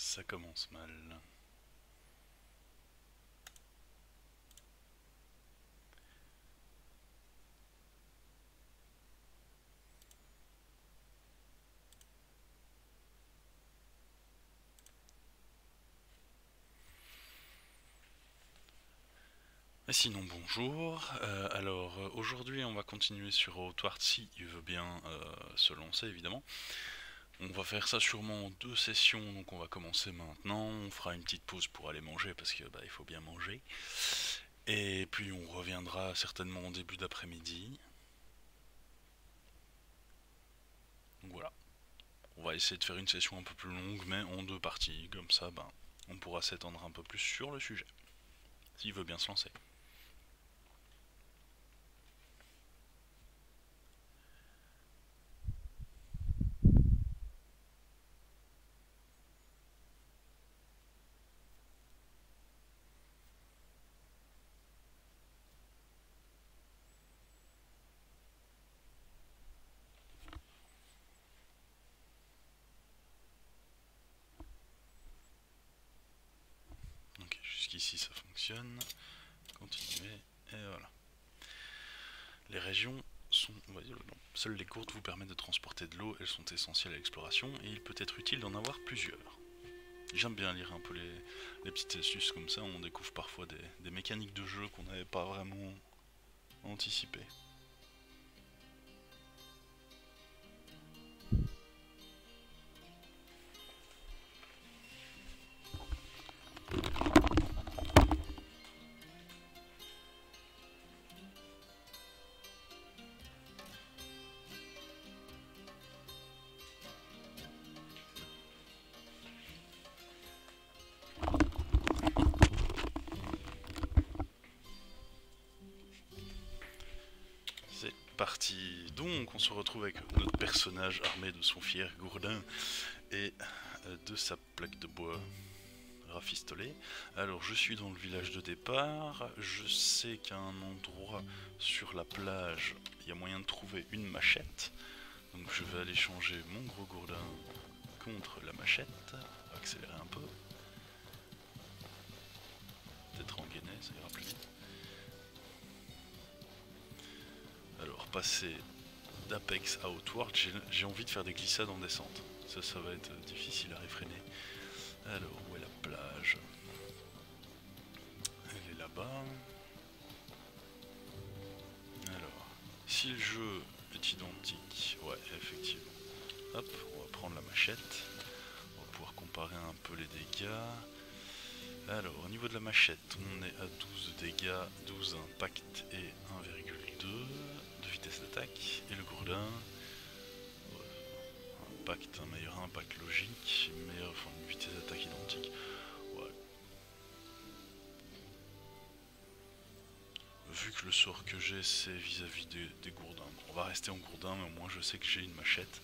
Ça commence mal. Et sinon bonjour, aujourd'hui on va continuer sur Outward si il veut bien se lancer évidemment. On va faire ça sûrement en 2 sessions, donc on va commencer maintenant, on fera une petite pause pour aller manger parce que il faut bien manger. Et puis on reviendra certainement en début d'après-midi. Donc voilà, on va essayer de faire une session un peu plus longue mais en 2 parties, comme ça on pourra s'étendre un peu plus sur le sujet, s'il veut bien se lancer. Ok, jusqu'ici ça fonctionne. Continuer, et voilà. Les régions sont... Seules les courtes vous permettent de transporter de l'eau, elles sont essentielles à l'exploration, et il peut être utile d'en avoir plusieurs. J'aime bien lire un peu les petites astuces comme ça, on découvre parfois des mécaniques de jeu qu'on n'avait pas vraiment anticipées. C'est parti. Donc on se retrouve avec notre personnage armé de son fier gourdin et de sa plaque de bois rafistolée. Alors je suis dans le village de départ, je sais qu'à un endroit sur la plage il y a moyen de trouver une machette. Donc je vais aller changer mon gros gourdin contre la machette. On va accélérer un peu. Peut-être en gainé, ça ira plus vite. Alors passer d'Apex à Outward, j'ai envie de faire des glissades en descente. Ça va être difficile à réfréner. Alors où est la plage? Elle est là-bas. Alors, si le jeu est identique, ouais effectivement. Hop, on va prendre la machette. On va pouvoir comparer un peu les dégâts. Alors, au niveau de la machette, on est à 12 dégâts, 12 impact et 1,2 de vitesse d'attaque. Et le gourdin, impact, un meilleur impact logique, enfin une vitesse d'attaque identique. Ouais. Vu que le sort que j'ai c'est vis-à-vis des gourdins. Bon, on va rester en gourdin, mais au moins je sais que j'ai une machette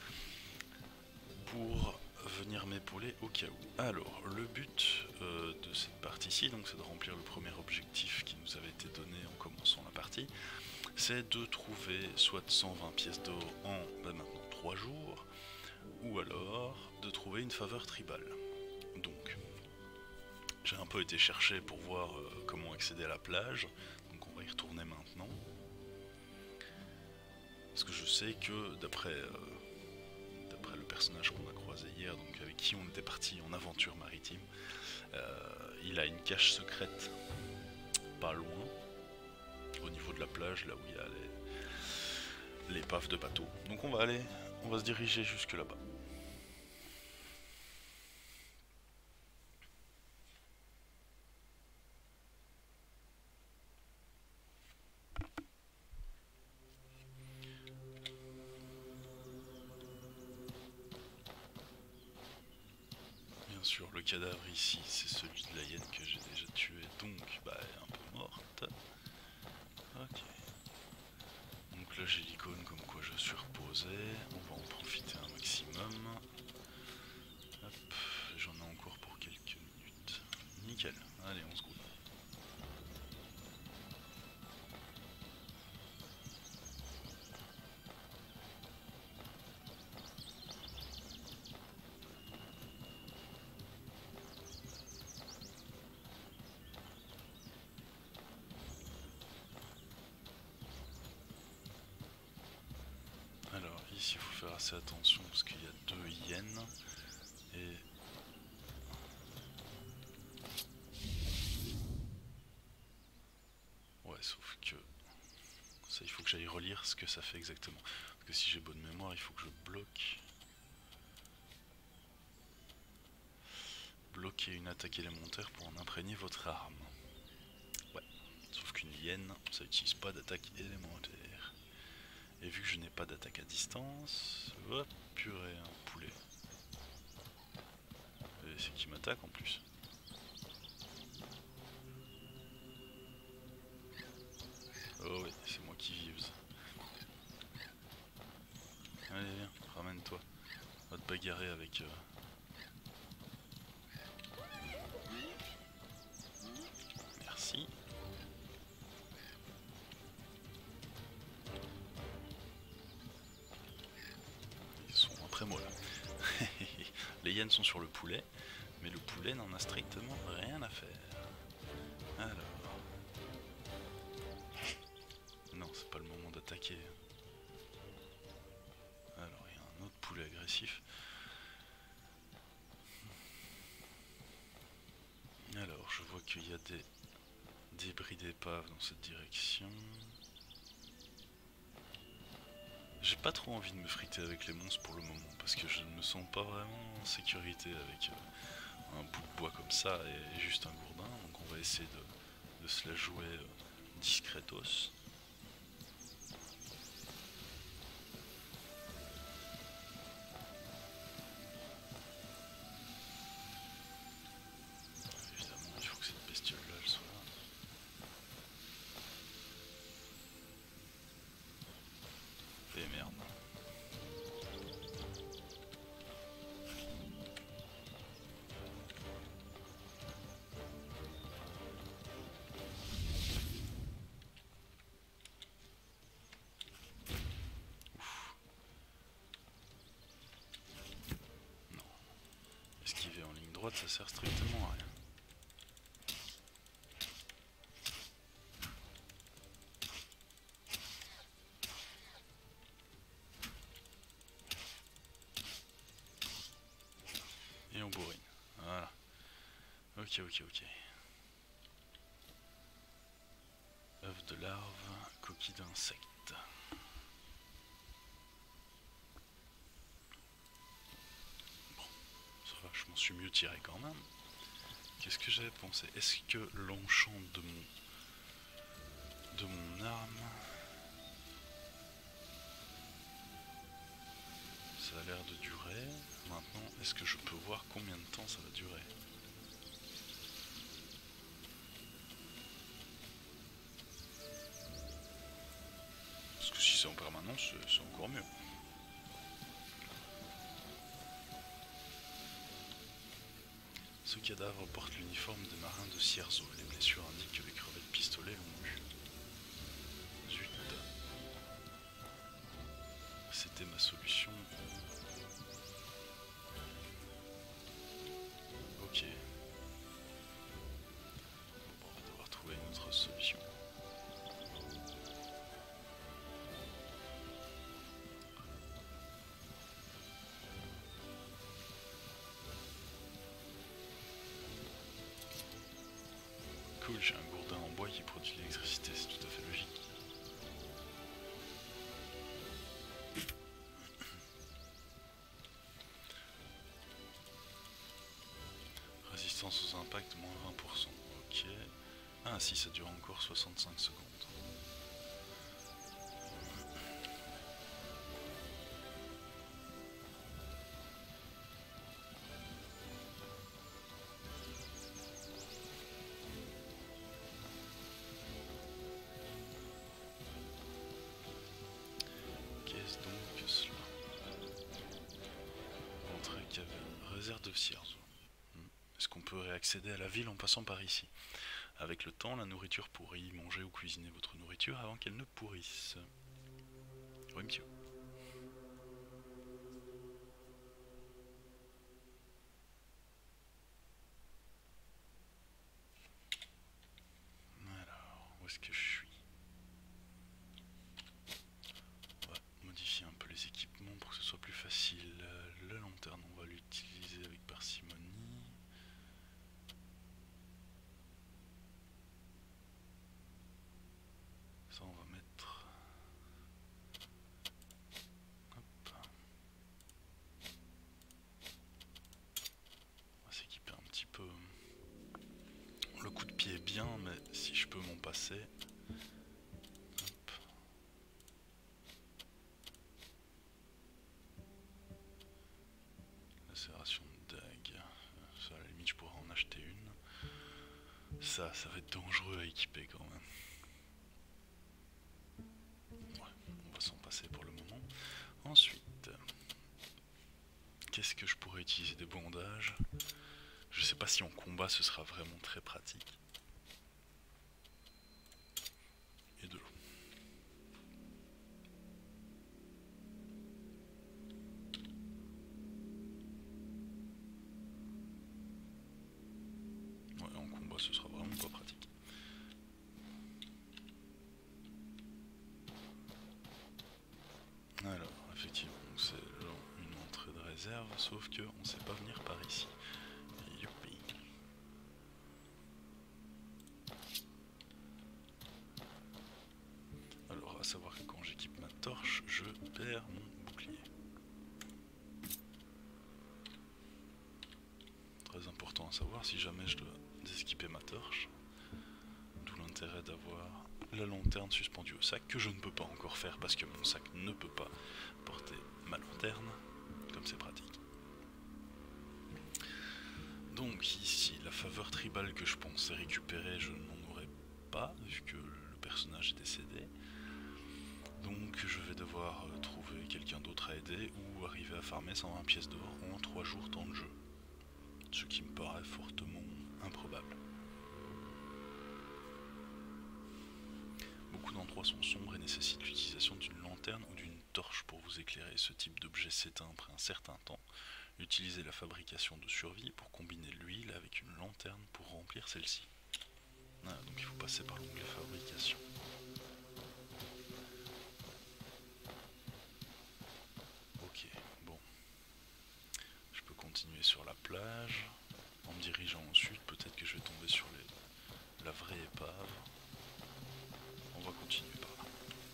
pour venir m'épauler au cas où. Alors, le but de cette partie-ci, donc, c'est de remplir le premier objectif qui nous avait été donné en commençant la partie. C'est de trouver soit 120 pièces d'or en maintenant 3 jours, ou alors de trouver une faveur tribale. Donc, j'ai un peu été chercher pour voir comment accéder à la plage, donc on va y retourner maintenant. Parce que je sais que d'après le personnage qu'on a croisé hier, donc avec qui on était parti en aventure maritime, il a une cache secrète pas loin, au niveau de la plage, là où il y a l'épave de bateau. Donc on va se diriger jusque là-bas. Bien sûr, le cadavre ici, c'est celui de la hyène que j'ai déjà tué, donc un peu morte. Ok. Donc là j'ai l'icône comme quoi je suis reposé, on va en profiter un maximum. Hop, j'en ai encore pour quelques minutes. Nickel, allez on se groupe. ici il faut faire assez attention parce qu'il y a 2 hyènes et... Ouais, sauf que... Ça, il faut que j'aille relire ce que ça fait exactement. Parce que si j'ai bonne mémoire, il faut que je bloque... Bloquer une attaque élémentaire pour en imprégner votre arme. Ouais, sauf qu'une hyène, ça n'utilise pas d'attaque élémentaire. Et vu que je n'ai pas d'attaque à distance... Hop, purée, un poulet. Et c'est qui m'attaque en plus. Oh oui, c'est moi qui vise. Allez viens, ramène-toi. On va te bagarrer avec... Merci. Ils sont après moi là. Les hyènes sont sur le poulet, mais le poulet n'en a strictement rien à faire. Alors... Non, c'est pas le moment d'attaquer. Alors, il y a un autre poulet agressif. Alors, je vois qu'il y a des débris d'épave dans cette direction. J'ai pas trop envie de me friter avec les monstres pour le moment, parce que je ne me sens pas vraiment en sécurité avec un bout de bois comme ça et juste un gourdin. Donc on va essayer de se la jouer discretos. Évidemment, il faut que cette bestiole-là, elle soit là. Et merde. Esquiver en ligne droite, ça sert strictement à rien. Et on bourrine. Voilà. Ok. Œuf de larve, coquille d'insecte. Bon, ça va, je m'en suis mieux tiré quand même. Qu'est-ce que j'avais pensé? Est-ce que l'enchant de mon arme, ça a l'air de durer? Maintenant, est-ce que je peux voir combien de temps ça va durer? Parce que si c'est en permanence, c'est encore mieux. Ce cadavre porte l'uniforme des marins de Cierzo. Les blessures indiquent que les crevettes pistolet l'ont eu. Zut. C'était ma solution. Ok. Bon, on va devoir trouver une autre solution. Cool, j'ai un gourdin en bois qui produit de l'électricité, c'est tout à fait logique. Résistance aux impacts, moins 20%. Ok. Ah si, ça dure encore 65 secondes. Qu'est-ce donc que cela? Entrée caverne, réserve de Cierzo. Est-ce qu'on peut réaccéder à la ville en passant par ici? Avec le temps, la nourriture pourrit. Mangez ou cuisinez votre nourriture avant qu'elle ne pourrisse. Oui, monsieur. Alors, où est-ce que je suis? On va modifier un peu les équipements si je peux m'en passer. Hop. Lacération de dague. Ça, à la limite, je pourrais en acheter une. Ça va être dangereux à équiper quand même. Ouais, on va s'en passer pour le moment. Ensuite, qu'est-ce que je pourrais utiliser? Des bandages. Je sais pas si en combat ce sera vraiment très pratique. Et de l'eau. Ouais, en combat ce sera vraiment pas pratique. Alors, effectivement, c'est une entrée de réserve, sauf que on sait pas venir par ici. Youpi. Alors, à savoir que quand j'équipe ma torche, je perds mon bouclier. Très important à savoir si jamais je dois déséquiper ma torche. D'où l'intérêt d'avoir la lanterne suspendue au sac, que je ne peux pas encore faire parce que mon sac ne peut pas porter ma lanterne, comme c'est pratique. Donc ici, la faveur tribale que je pensais récupérer, je n'en aurai pas, vu que le personnage est décédé. Donc je vais devoir trouver quelqu'un d'autre à aider, ou arriver à farmer 120 pièces d'or en 3 jours temps de jeu. Ce qui me paraît fortement improbable. Beaucoup d'endroits sont sombres et nécessitent l'utilisation d'une lanterne ou d'une torche pour vous éclairer. Ce type d'objet s'éteint après un certain temps. Utilisez la fabrication de survie pour combiner l'huile avec une lanterne pour remplir celle-ci. Ah, donc il faut passer par l'onglet fabrication. Ok, bon. Je peux continuer sur la plage. En me dirigeant au sud, peut-être que je vais tomber sur la vraie épave. On va continuer par là.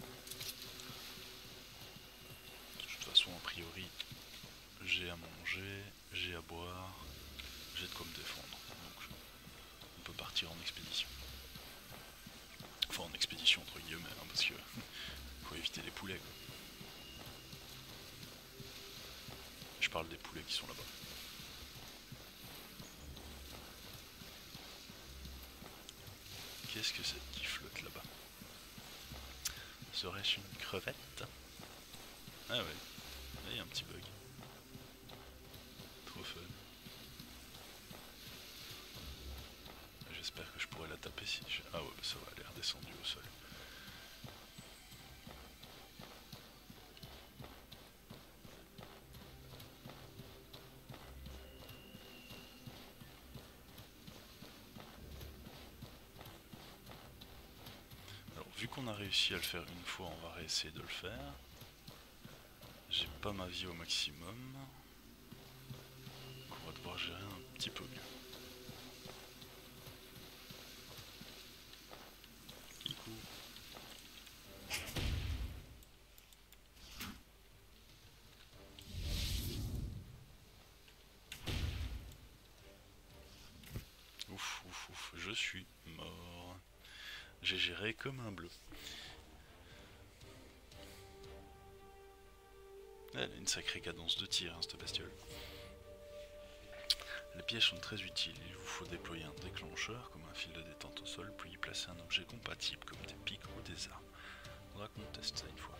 De toute façon, a priori, j'ai à manger, j'ai à boire, j'ai de quoi me défendre. Donc on peut partir en expédition. Enfin en expédition entre guillemets, hein, parce que faut éviter les poulets quoi. Je parle des poulets qui sont là-bas. Qu'est-ce que c'est qui flotte là-bas? Serait-ce une crevette? Ah ouais, il y a un petit bug. Trop fun. J'espère que je pourrai la taper si je... Ah ouais, bah ça va, elle est redescendue au sol. Alors vu qu'on a réussi à le faire une fois, on va réessayer de le faire. J'ai pas ma vie au maximum. Donc on va devoir gérer un petit peu mieux. Kikou. Ouf, ouf, ouf, je suis mort. J'ai géré comme un bleu. Elle a une sacrée cadence de tir, hein, cette bestiole. Les pièges sont très utiles. Il vous faut déployer un déclencheur comme un fil de détente au sol, puis y placer un objet compatible comme des pics ou des armes. Faudra qu'on teste ça une fois.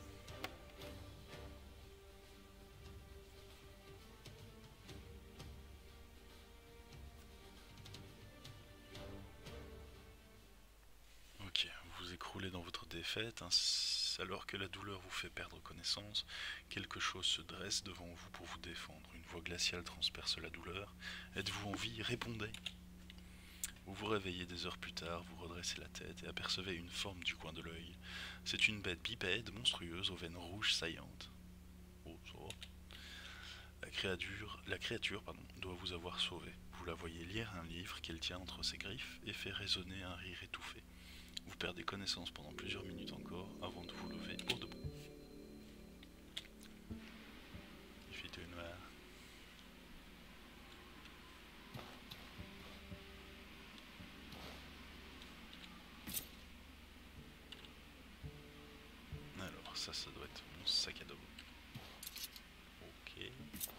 Ok, vous vous écroulez dans votre défaite, alors que la douleur vous fait perdre connaissance, quelque chose se dresse devant vous pour vous défendre. Une voix glaciale transperce la douleur. Êtes-vous en vie? Répondez. Vous vous réveillez des heures plus tard, vous redressez la tête et apercevez une forme du coin de l'œil. C'est une bête bipède monstrueuse aux veines rouges saillantes. Oh, ça va. La créature doit vous avoir sauvé. Vous la voyez lire un livre qu'elle tient entre ses griffes et fait résonner un rire étouffé. Vous perdez connaissance pendant plusieurs minutes encore avant de vous lever pour de bon. Il fait tout noir. ça doit être mon sac à dos. Ok.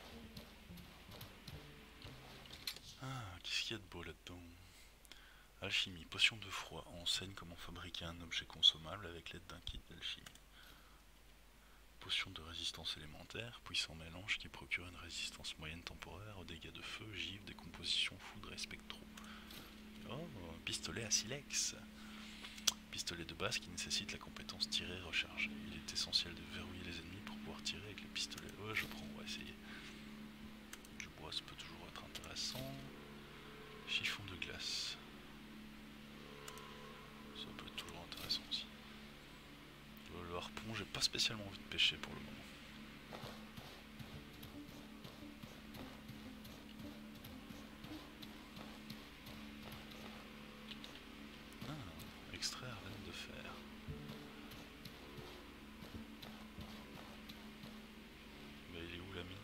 Ah, qu'est-ce qu'il y a de beau là-dedans? Alchimie, potion de froid. Enseigne comment fabriquer un objet consommable avec l'aide d'un kit d'alchimie. Potion de résistance élémentaire, puissant mélange qui procure une résistance moyenne temporaire aux dégâts de feu, givre, décomposition, foudre et spectraux. Oh, pistolet à silex. Pistolet de base qui nécessite la compétence tirer et recharger. Il est essentiel de verrouiller les ennemis pour pouvoir tirer avec les pistolets. Ouais, je prends, on va essayer. Du bois, ça peut toujours être intéressant. Chiffon de glace. Ça peut être toujours intéressant aussi. Le harpon, j'ai pas spécialement envie de pêcher pour le moment. Extraire laine de fer. Mais il est où l'ami?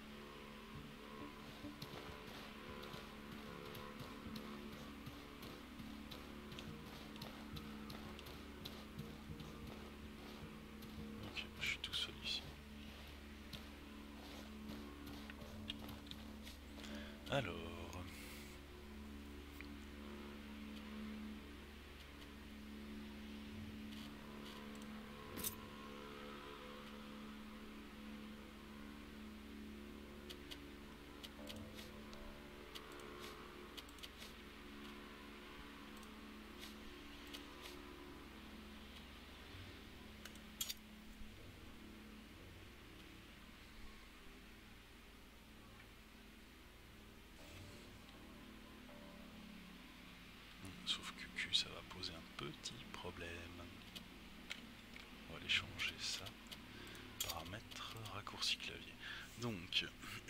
Ok, je suis tout seul ici. Alors... Sauf que Q, ça va poser un petit problème. On va aller changer ça. Paramètres, raccourci clavier. Donc,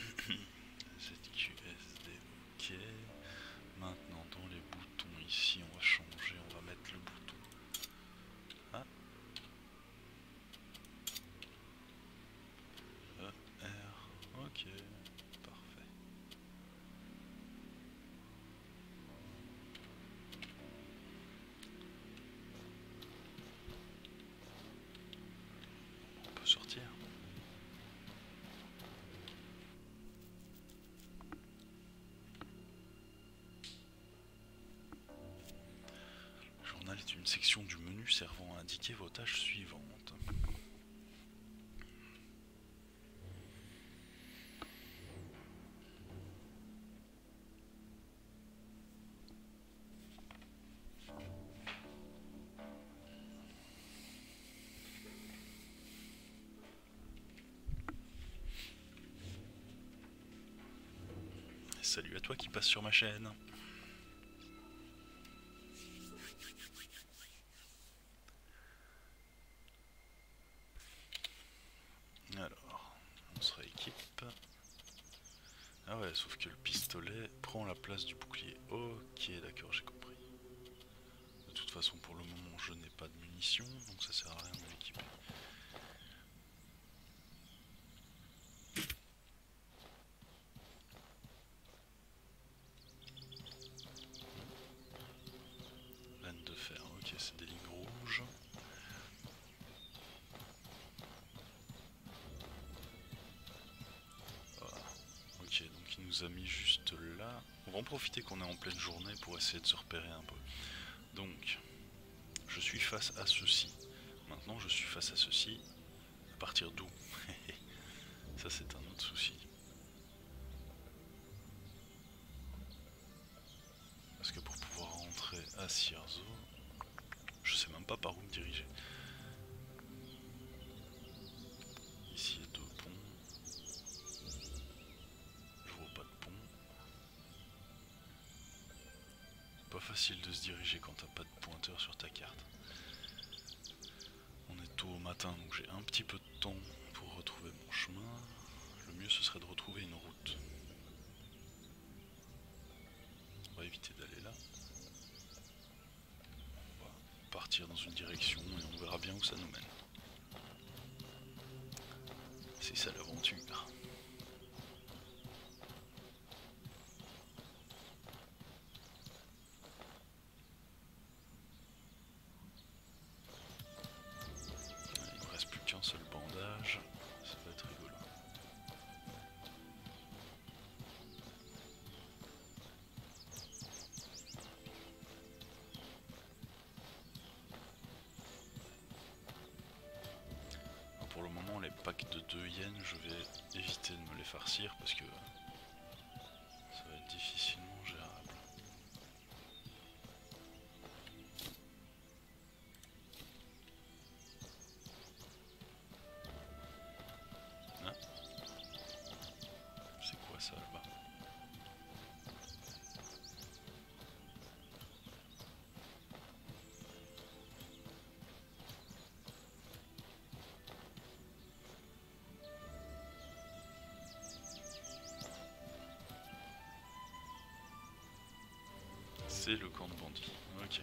ZQSD, ok. Maintenant, dans les boutons ici, on va changer, on va mettre le bouton. Ah. R, ok. Parfait. On peut sortir. Le journal est une section du menu servant à indiquer vos tâches suivantes. Salut à toi qui passe sur ma chaîne. Alors, on se rééquipe. Ah ouais, sauf que le pistolet prend la place du bouclier. Ok, d'accord, j'ai compris. De toute façon, pour le moment, je n'ai pas de munitions, donc ça sert à rien de l'équiper. Laine de fer, ok, c'est des lignes rouges. Voilà. Ok, donc il nous a mis juste là. On va en profiter qu'on est en pleine journée pour essayer de se repérer un peu. Donc, je suis face à ceci. Maintenant, je suis face à ceci. À partir d'où? Ça, c'est un autre souci. Parce que pour pouvoir rentrer à Cierzo, je sais même pas par où me diriger. Ici, il y a deux ponts. Je vois pas de pont. Pas facile de se diriger quand t'as pas de pointeur sur ta carte. On est tôt au matin, donc j'ai un petit peu de temps pour retrouver mon chemin. Le mieux, ce serait de retrouver une route. On va éviter d'aller là. On va partir dans une direction et on verra bien où ça nous mène. C'est ça l'aventure. Il me reste plus qu'1 pack de 2 yens, je vais éviter de me les farcir parce que ça va être difficilement gérable. Ah. C'est quoi ça là-bas? C'est le camp de bandits, ok.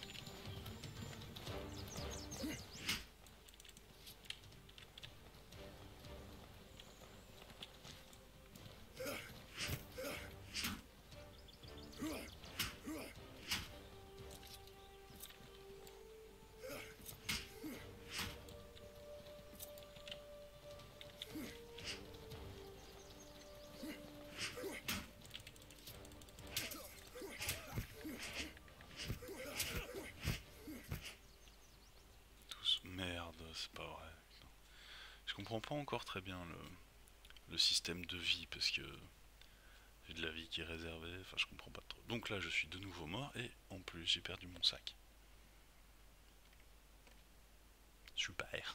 C'est pas vrai. Je comprends pas encore très bien le système de vie parce que j'ai de la vie qui est réservée, enfin je comprends pas trop. Donc là je suis de nouveau mort et en plus j'ai perdu mon sac. Super.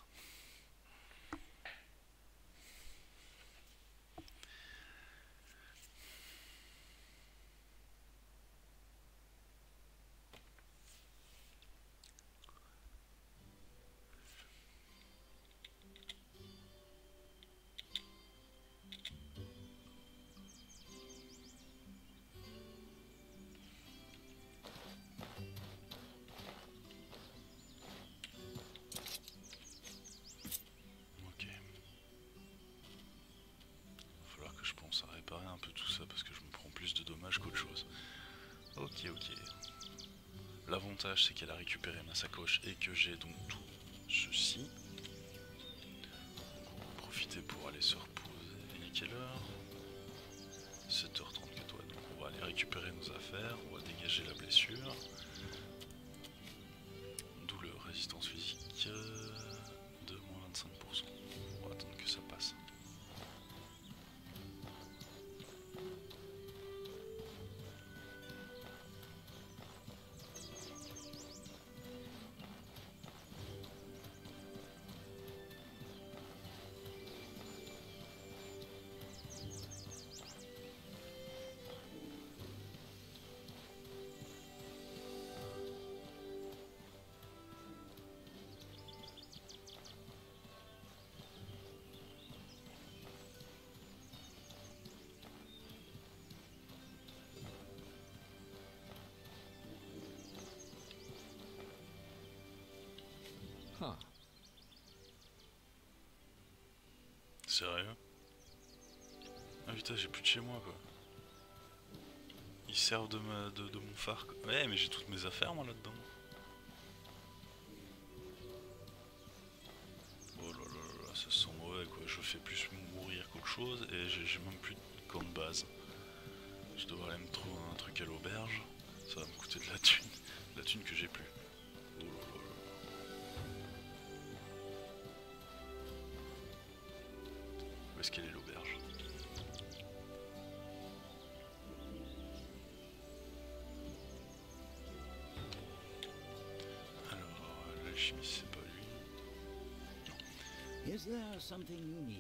Je pense à réparer un peu tout ça parce que je me prends plus de dommages qu'autre chose. Ok. L'avantage c'est qu'elle a récupéré ma sacoche et que j'ai donc tout ceci. Donc on va profiter pour aller se reposer. Il est quelle heure? 7h34, ouais, donc on va aller récupérer nos affaires, on va dégager la blessure. Douleur, résistance physique de moins 25%. On va attendre que ça passe. Sérieux? Ah putain, j'ai plus de chez moi quoi. Ils servent de mon phare quoi. Ouais, mais j'ai toutes mes affaires moi là-dedans. Oh là là là, ça sent mauvais quoi. Je fais plus mourir qu'autre chose et j'ai même plus de camp de base. Je devrais aller me trouver un truc à l'auberge. Ça va me coûter de la thune. De la thune que j'ai plus. Oh là là là. Où est-ce qu'elle est l'auberge? Alors, l'alchimiste c'est pas lui. Is there something you need?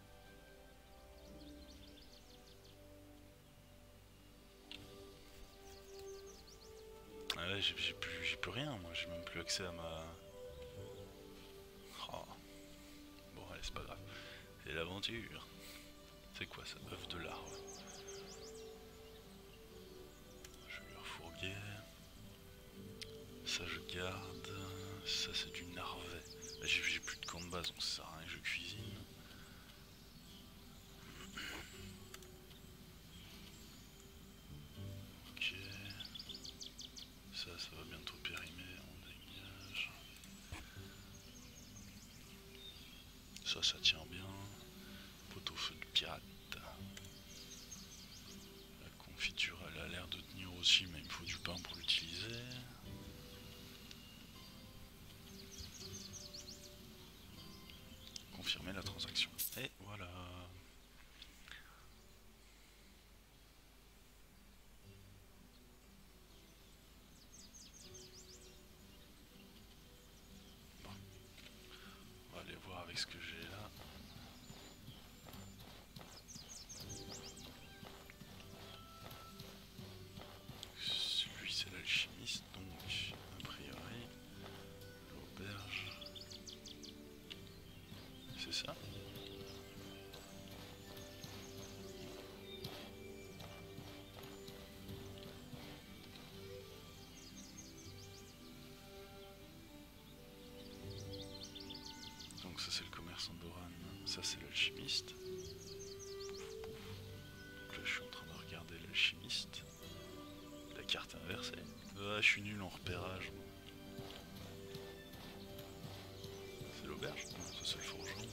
Ah ouais, j'ai plus rien, moi j'ai même plus accès à ma... Oh. Bon allez, c'est pas grave. C'est l'aventure. C'est quoi ça? Œuf de larve. Je vais lui refourguer. Ça je garde. Ça c'est du narvet. J'ai plus de camp de base, donc ça sert à rien que je cuisine. Ok. Ça va bientôt périmer, on dégage. Ça tient bien. Pot-au-feu de pirate. La confiture elle a l'air de tenir aussi, mais il me faut du pain pour l'utiliser. confirmer la transaction. Et voilà. Bon. On va aller voir avec ce que j'ai là. Lui c'est l'alchimiste, donc a priori l'auberge. C'est ça? Donc ça c'est le commerçant d'Oran, ça c'est l'alchimiste. Là je suis en train de regarder l'alchimiste. La carte inversée. Ah, je suis nul en repérage. C'est l'auberge? Non, ça c'est le forgeron.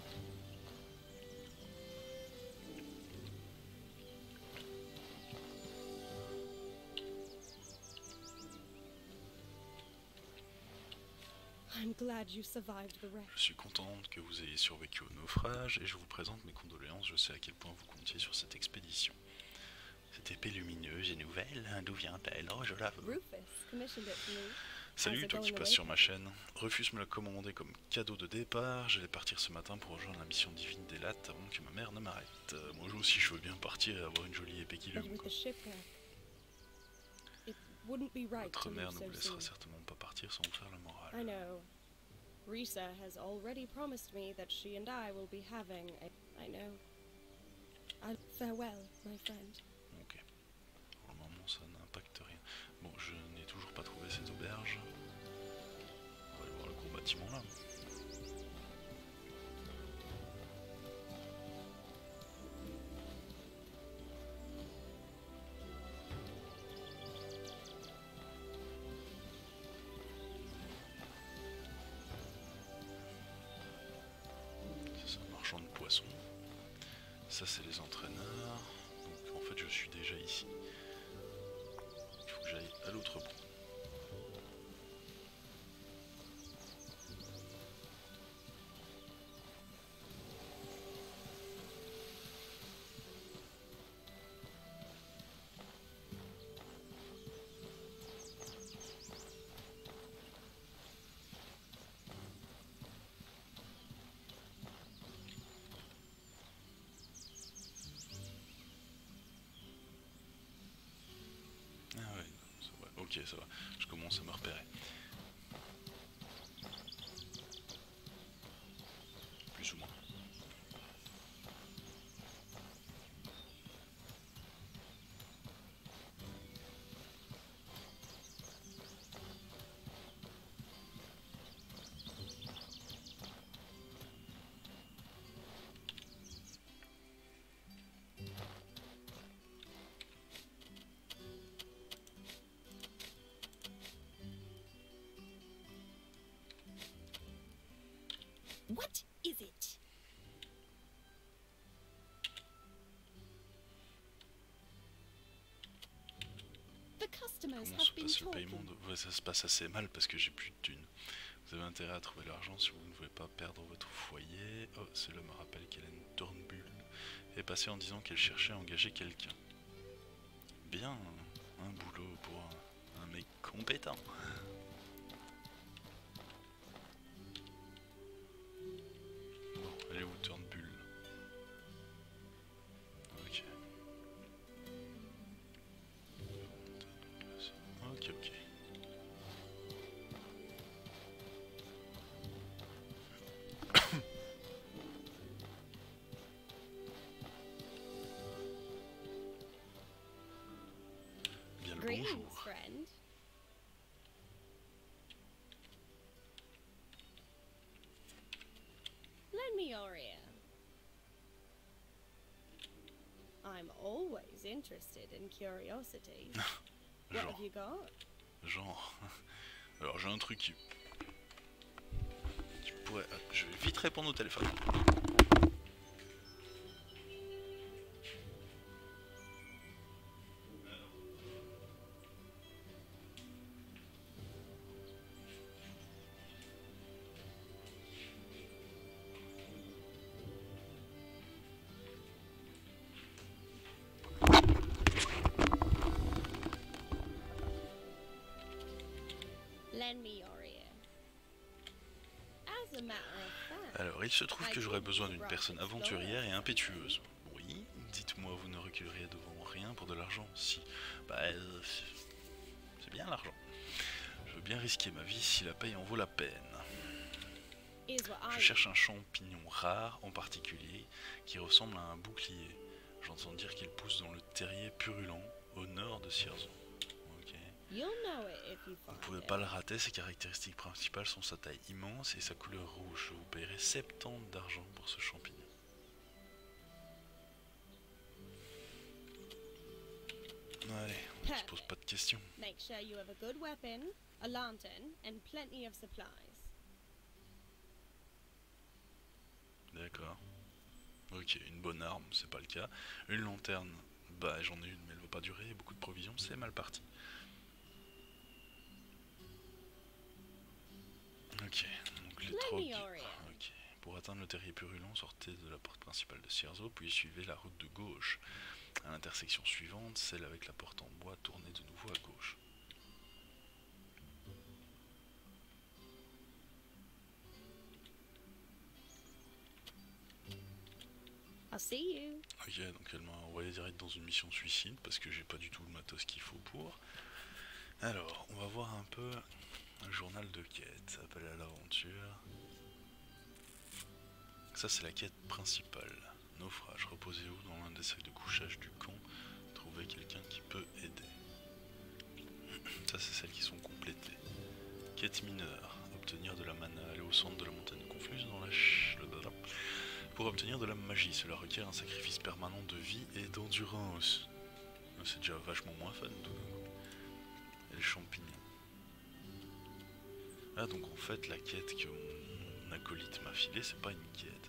Je suis contente que vous ayez survécu au naufrage et je vous présente mes condoléances. Je sais à quel point vous comptiez sur cette expédition. Cette épée lumineuse et nouvelle, d'où vient-elle? Oh, je la veux. Salut toi qui passes sur ma chaîne. Rufus me l'a commandé comme cadeau de départ. J'allais partir ce matin pour rejoindre la mission divine des Lattes avant que ma mère ne m'arrête. Moi aussi je veux bien partir et avoir une jolie épée qui lume. Votre mère ne vous laissera certainement pas partir sans vous faire le moral. Risa has already promised me that she and I will be having a... I know. Farewell, my friend. Ok. Pour le moment, ça n'impacte rien. Bon, je n'ai toujours pas trouvé cette auberge. On va aller voir le gros bâtiment là. C'est un marchand de poissons. Ça, c'est les entraîneurs. Donc, en fait, je suis déjà ici. Il faut que j'aille à l'autre bout. Ok, ça va, je commence à me repérer. Plus ou moins. What is it? The customers Comment have se been passe le talking. paiement de... Ouais, ça se passe assez mal parce que j'ai plus de thunes. Vous avez intérêt à trouver l'argent si vous ne voulez pas perdre votre foyer. Oh, cela me rappelle qu'Hélène Thornbull est passée en disant qu'elle cherchait à engager quelqu'un. Bien, un boulot pour un mec compétent. Bon, elle est où Thornbull? Ok. Ok, ok. Bien le bonjour. Friend. Lend me your ear. I'm always interested in curiosities. What have you got? Genre. Alors j'ai un truc qui pourrait... Je vais vite répondre au téléphone. Alors, il se trouve que j'aurais besoin d'une personne aventurière et impétueuse. Oui, dites-moi, vous ne reculeriez devant rien pour de l'argent? Si, bah, c'est bien l'argent. Je veux bien risquer ma vie si la paye en vaut la peine. Je cherche un champignon rare en particulier qui ressemble à un bouclier. J'entends dire qu'il pousse dans le terrier purulent au nord de Cierzo. Ok. Vous ne pouvez pas le rater, ses caractéristiques principales sont sa taille immense et sa couleur rouge. Je vous paierai 70 d'argent pour ce champignon. Allez, on ne se pose pas de questions. Make sure you have a good weapon, a lantern, and plenty of supplies. D'accord. Ok, une bonne arme, c'est pas le cas. Une lanterne, bah j'en ai une mais elle va pas durer. Beaucoup de provisions, c'est mal parti. Ok, donc les trocs. Ok. Pour atteindre le terrier purulent, sortez de la porte principale de Cierzo, puis suivez la route de gauche. À l'intersection suivante, celle avec la porte en bois, tournez de nouveau à gauche. I'll see you. Ok, donc elle m'a envoyé direct dans une mission suicide parce que j'ai pas du tout le matos qu'il faut pour. Alors, on va voir un peu un journal de quête, appel à l'aventure. Ça c'est la quête principale. Naufrage, reposez-vous dans l'un des sacs de couchage du camp, trouvez quelqu'un qui peut aider. Ça c'est celles qui sont complétées. Quête mineure, obtenir de la mana, aller au centre de la montagne confuse dans la pour obtenir de la magie, cela requiert un sacrifice permanent de vie et d'endurance. C'est déjà vachement moins fun tout d'un coup. Et les champignons. Ah donc en fait la quête que mon acolyte m'a filée, c'est pas une quête.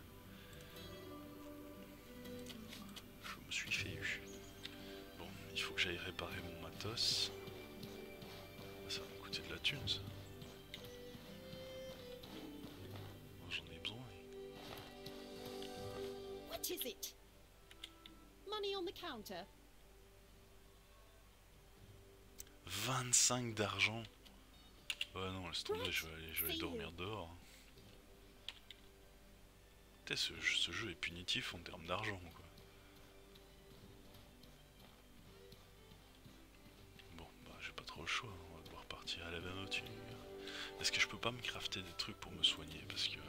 Je me suis fait eu. Bon, il faut que j'aille réparer mon matos. Ça va me coûter de la thune ça. J'en ai besoin. What is it? Money on the counter. 25 d'argent. Ouais non, laisse tomber, je vais aller dormir dehors. Putain, ce jeu est punitif en termes d'argent quoi. Bon, bah j'ai pas trop le choix, on va devoir partir à l'aventure. Est-ce que je peux pas me crafter des trucs pour me soigner? Parce que...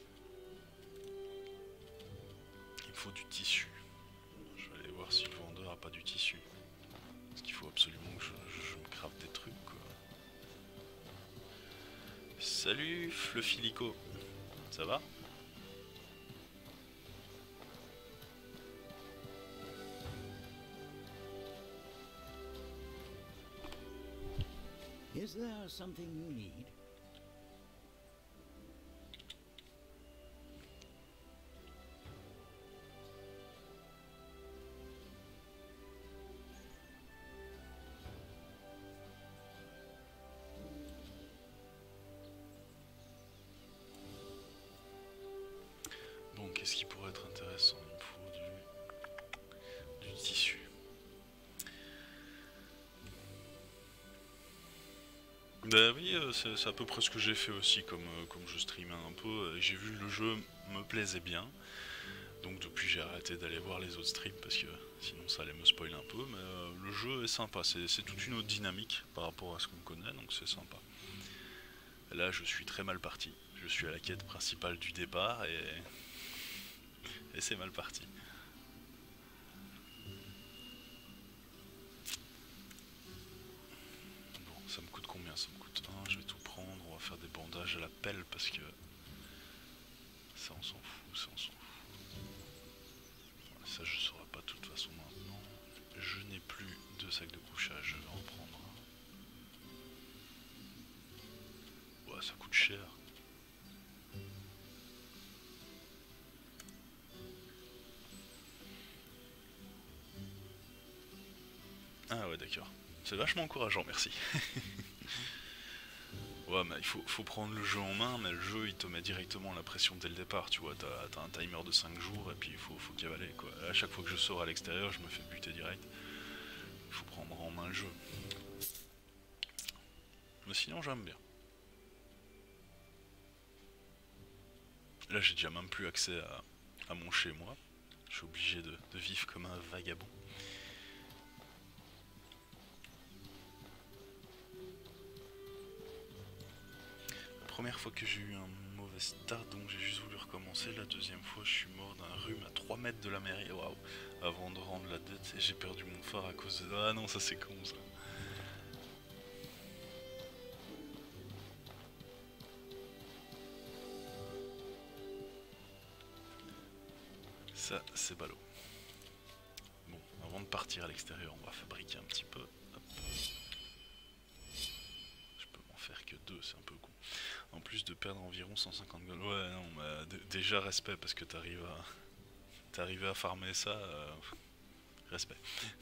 il me faut du tissu. Je vais aller voir si le vendeur a pas du tissu. Parce qu'il faut absolument que je me crafte des trucs quoi. Salut Fluffilico, ça va? Is there something you need? Bon, qu'est-ce qui pourrait être intéressant? Il me faut du tissu. Bah oui, c'est à peu près ce que j'ai fait aussi comme je streamais un peu. J'ai vu le jeu me plaisait bien. Donc depuis j'ai arrêté d'aller voir les autres streams parce que sinon ça allait me spoiler un peu. Mais le jeu est sympa, c'est toute une autre dynamique par rapport à ce qu'on connaît, donc c'est sympa. Là je suis très mal parti. Je suis à la quête principale du départ et c'est mal parti. Bon, ça me coûte combien? Ça me coûte 1, je vais tout prendre, on va faire des bandages à la pelle parce que ça on s'en fout, ça on s'en fout. Ça je saurai pas de toute façon maintenant. Je n'ai plus de sacs de couchage, je vais en prendre un. Ouais, ça coûte cher. Ah ouais d'accord. C'est vachement encourageant, merci. Ouais mais il faut prendre le jeu en main, mais le jeu il te met directement la pression dès le départ, tu vois, t'as un timer de 5 jours et puis il faut cavaler quoi. À chaque fois que je sors à l'extérieur je me fais buter direct. Il faut prendre en main le jeu. Mais sinon j'aime bien. Là j'ai déjà même plus accès à mon chez moi. Je suis obligé de vivre comme un vagabond. La première fois que j'ai eu un mauvais start, donc j'ai juste voulu recommencer. La deuxième fois, je suis mort d'un rhume à 3 mètres de la mairie. Waouh! Avant de rendre la dette, et j'ai perdu mon phare à cause de. Ah non, ça c'est con ça. Ça, c'est ballot. Bon, avant de partir à l'extérieur, on va fabriquer un petit peu. Hop. Je peux m'en faire que 2, c'est un peu con. En plus de perdre environ 150 gold. Ouais, non, bah, déjà respect parce que t'es arrivé à farmer ça. Respect.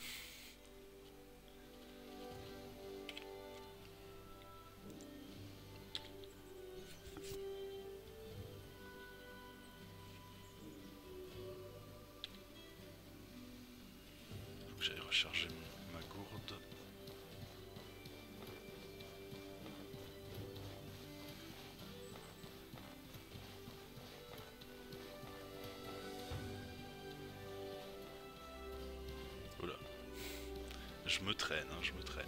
Faut que j'aille recharger ma gourde. Oula. Je me traîne, hein, je me traîne.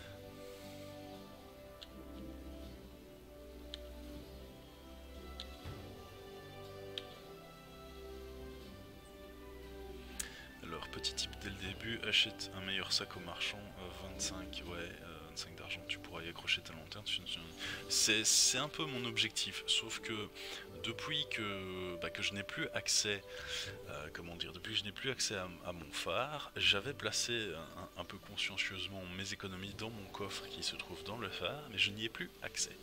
Alors, petit tip dès le début, achète un meilleur sac au marchand, 25, ouais, 25 d'argent, tu pourras y accrocher ta lanterne. C'est un peu mon objectif, sauf que depuis que je n'ai plus accès, comment dire, depuis que je n'ai plus accès à mon phare, j'avais placé un peu consciencieusement mes économies dans mon coffre qui se trouve dans le phare, mais je n'y ai plus accès.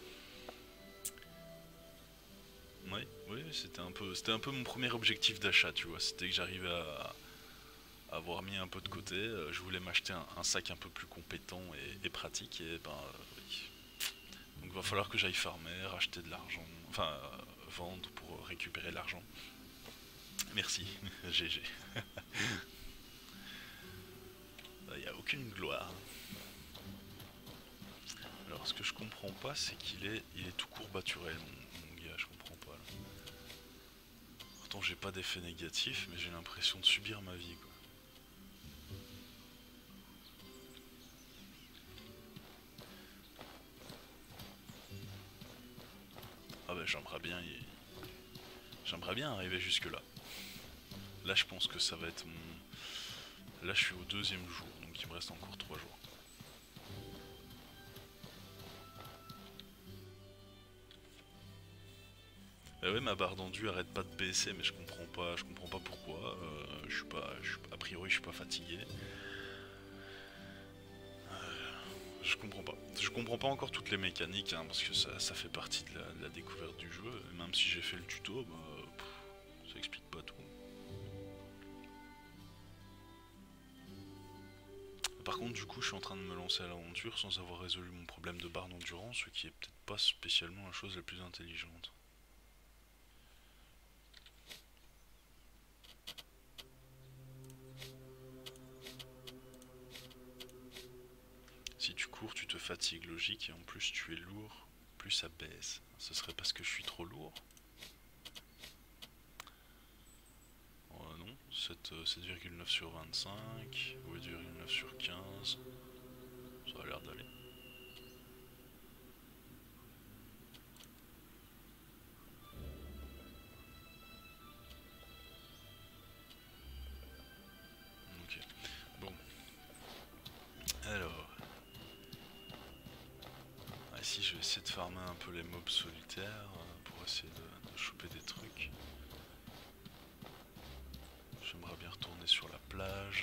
Oui, oui, c'était un peu mon premier objectif d'achat, tu vois, c'était que j'arrivais à avoir mis un peu de côté, je voulais m'acheter un sac un peu plus compétent et pratique, et ben oui. Donc va falloir que j'aille farmer, racheter de l'argent, enfin vendre pour récupérer l'argent. Merci, GG. Il n'y a aucune gloire. Alors ce que je comprends pas, c'est il est tout courbaturel, mon gars, je comprends pas. Là. Pourtant j'ai pas d'effet négatif, mais j'ai l'impression de subir ma vie, quoi. Ah bah j'aimerais bien arriver jusque là. Là je pense que ça va être mon... Là je suis au 2e jour, donc il me reste encore 3 jours. Bah ouais, ma barre d'endu arrête pas de baisser, mais je comprends pas pourquoi. A priori je suis pas fatigué. Je comprends pas. Je comprends pas encore toutes les mécaniques, hein, parce que ça fait partie de la découverte du jeu. Et même si j'ai fait le tuto, bah, ça explique pas tout. Par contre, du coup, je suis en train de me lancer à l'aventure sans avoir résolu mon problème de barre d'endurance, ce qui est peut-être pas spécialement la chose la plus intelligente. Si tu cours, tu te fatigues, logique, et en plus tu es lourd, plus ça baisse. Ce serait parce que je suis trop lourd? Non, 7,9 sur 25, 8,9 sur 15, ça a l'air d'aller. Ok, bon. Alors... Ici je vais essayer de farmer un peu les mobs solitaires pour essayer de choper des trucs. J'aimerais bien retourner sur la plage.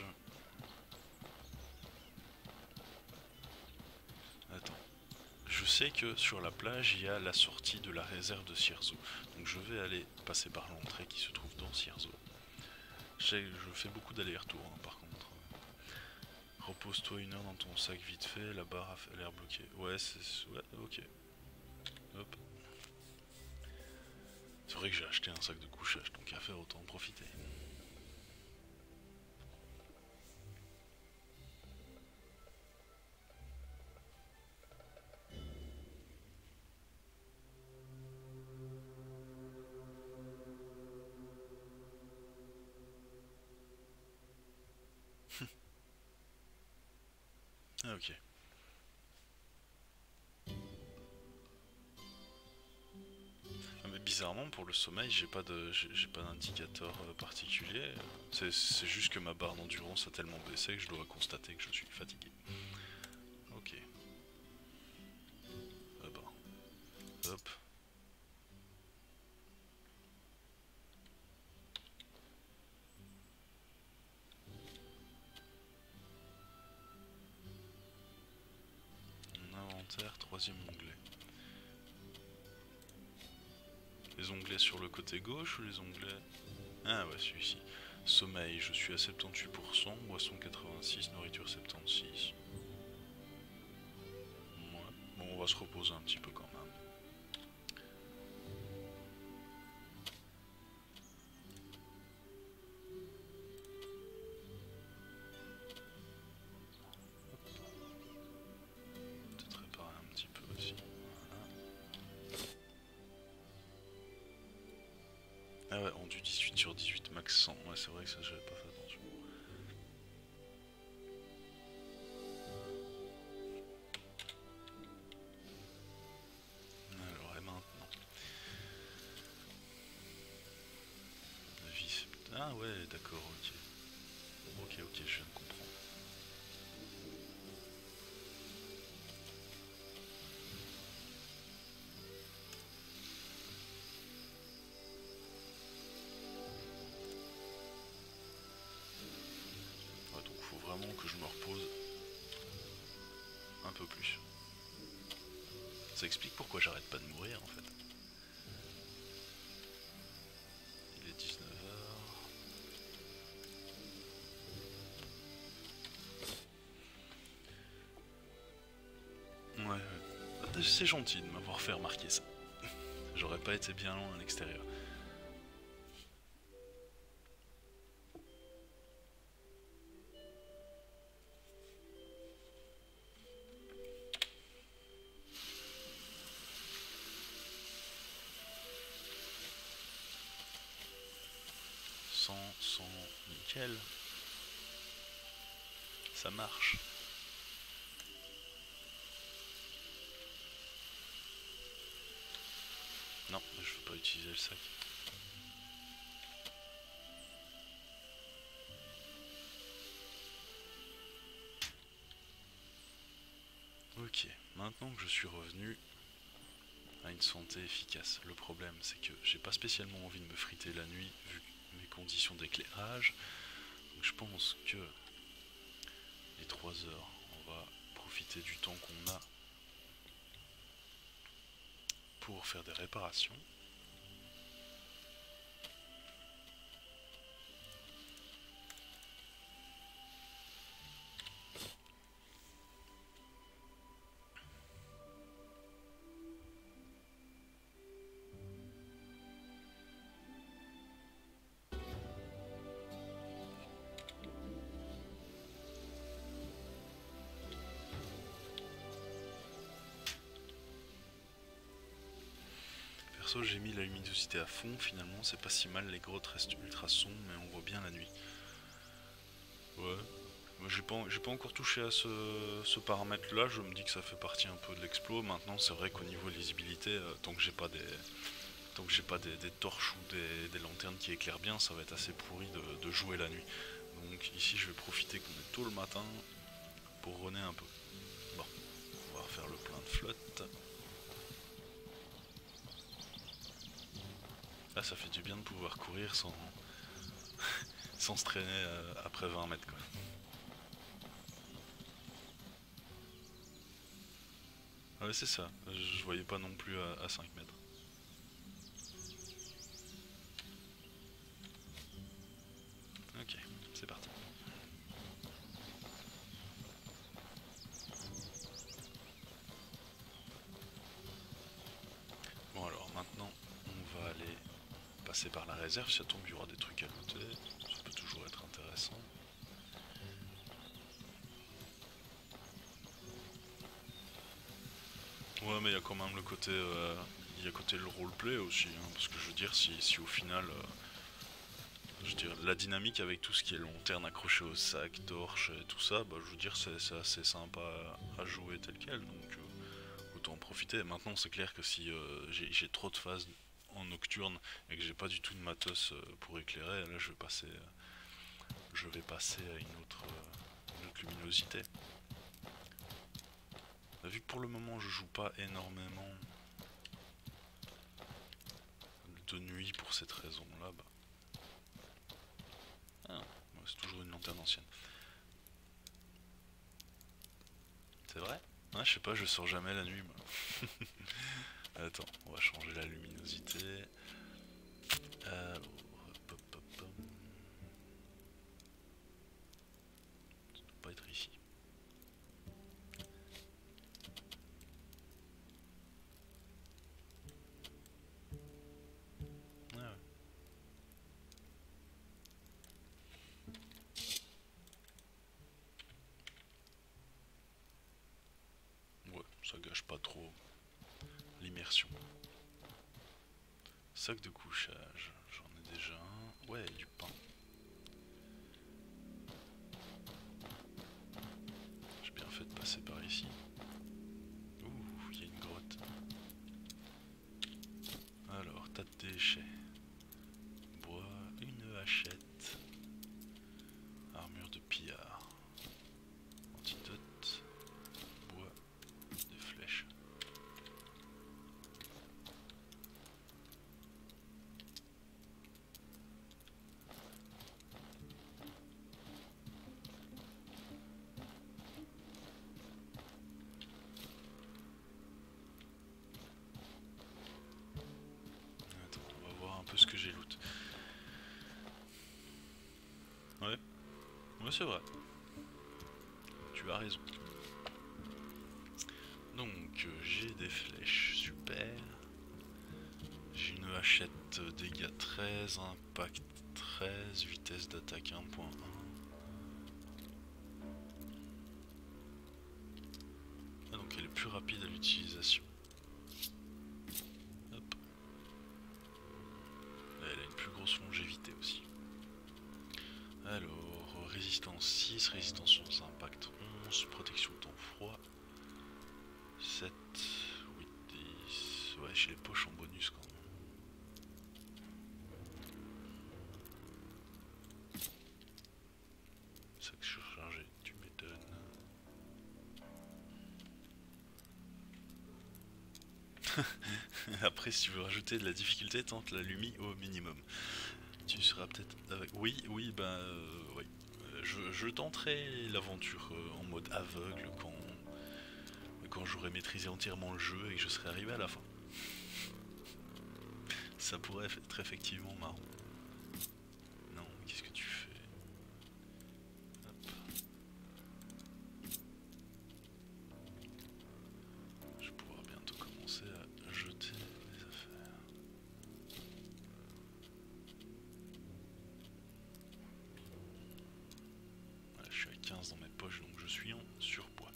Attends. Je sais que sur la plage il y a la sortie de la réserve de Cierzo. Donc je vais aller passer par l'entrée qui se trouve dans Cierzo. Je fais beaucoup d'allers-retours hein, par contre. Repose-toi 1 heure dans ton sac vite fait, la barre a l'air bloquée. Ouais, ouais, ok. Hop. C'est vrai que j'ai acheté un sac de couchage, donc à faire autant en profiter. Ok. Mais bizarrement pour le sommeil j'ai pas d'indicateur particulier. C'est juste que ma barre d'endurance a tellement baissé que je dois constater que je suis fatigué. Ok. Ah bah. Hop. Mon inventaire, troisième onglet. Les onglets sur le côté gauche ou les onglets... Ah ouais, celui-ci. Sommeil, je suis à 78%, boisson 86, nourriture 76. Ouais. Bon, on va se reposer un petit peu quand même. Peut-être réparer un petit peu aussi. Voilà. Ah ouais, rendu 18 sur 18, max 100. Ouais, c'est vrai que ça, j'avais pas fait attention. Alors, et maintenant la vie, ah ouais, d'accord, ok. Ok, je viens de comprendre. Ouais, donc faut vraiment que je me repose un peu plus. Ça explique pourquoi j'arrête pas de mourir en fait. Il est 19h. Ouais. C'est gentil de m'avoir fait remarquer ça. J'aurais pas été bien loin à l'extérieur. Sans nickel. Ça marche. Non, je veux pas utiliser le sac. Ok, maintenant que je suis revenu à une santé efficace, le problème c'est que j'ai pas spécialement envie de me friter la nuit vu mes conditions d'éclairage. Donc je pense que les 3 heures, on va profiter du temps qu'on a pour faire des réparations. Perso, j'ai mis la luminosité à fond, finalement c'est pas si mal, les grottes restent ultra sombres mais on voit bien la nuit. Ouais, j'ai pas encore touché à ce paramètre là, je me dis que ça fait partie un peu de l'explo. Maintenant c'est vrai qu'au niveau lisibilité, tant que j'ai pas des torches ou des lanternes qui éclairent bien, ça va être assez pourri de jouer la nuit. Donc ici je vais profiter qu'on est tôt le matin pour runner un peu. Bon, on va refaire le plein de flotte. Là ça fait du bien de pouvoir courir sans se traîner après 20 mètres quoi. Ouais c'est ça, je voyais pas non plus à 5 mètres. Ok, c'est parti. Bon alors maintenant on va aller passer par la réserve, si ça tombe il y aura des trucs à looter, ça peut toujours être intéressant. Ouais mais il y a quand même le côté il y a côté le roleplay aussi, hein, parce que je veux dire si au final Je veux dire, la dynamique avec tout ce qui est lanterne accroché au sac, torche et tout ça, bah, je veux dire, c'est assez sympa à jouer tel quel, donc autant en profiter. Maintenant, c'est clair que si j'ai trop de phases en nocturne et que j'ai pas du tout de matos pour éclairer, là je vais passer à une autre luminosité. Vu que pour le moment je joue pas énormément de nuit pour cette raison là, bah... ah, ouais, c'est toujours une lanterne ancienne. C'est vrai? Ah, je sais pas, je sors jamais la nuit moi. Attends, on va changer la luminosité. Hop, hop, hop, hop. Ça doit pas être ici. Ah ouais. Ouais, ça gâche pas trop l'immersion. Sac de couchage, j'en ai déjà un. Ouais, du pain. J'ai bien fait de passer par ici. Ouh, il y a une grotte. Alors, tas de déchets. Bois, une hachette. Armure de pillard. Antidote. Bois, des flèches. Attends, on va voir un peu ce que j'ai loot. Ouais, ouais c'est vrai. Tu as raison. Donc j'ai des flèches, super. J'ai une hachette dégâts 13, impact 13, vitesse d'attaque 1.1. Ah donc elle est plus rapide à l'utilisation. Hop. Elle a une plus grosse longévité aussi. Alors, résistance 6, résistance aux impacts 11, protection temps froid 7, 8, 10. Ouais, j'ai les poches en bonus quand même. Sac surchargé, tu m'étonnes. Après, si tu veux rajouter de la difficulté, tente la Lumi au minimum. Tu seras peut-être avec... Oui, oui, ben... oui. Je tenterai l'aventure en mode aveugle quand j'aurai maîtrisé entièrement le jeu et que je serai arrivé à la fin. Ça pourrait être effectivement marrant. Non, qu'est-ce que tu fais? Hop. Je vais pouvoir bientôt commencer à jeter les affaires. Voilà, je suis à 15 dans mes poches, donc je suis en surpoids.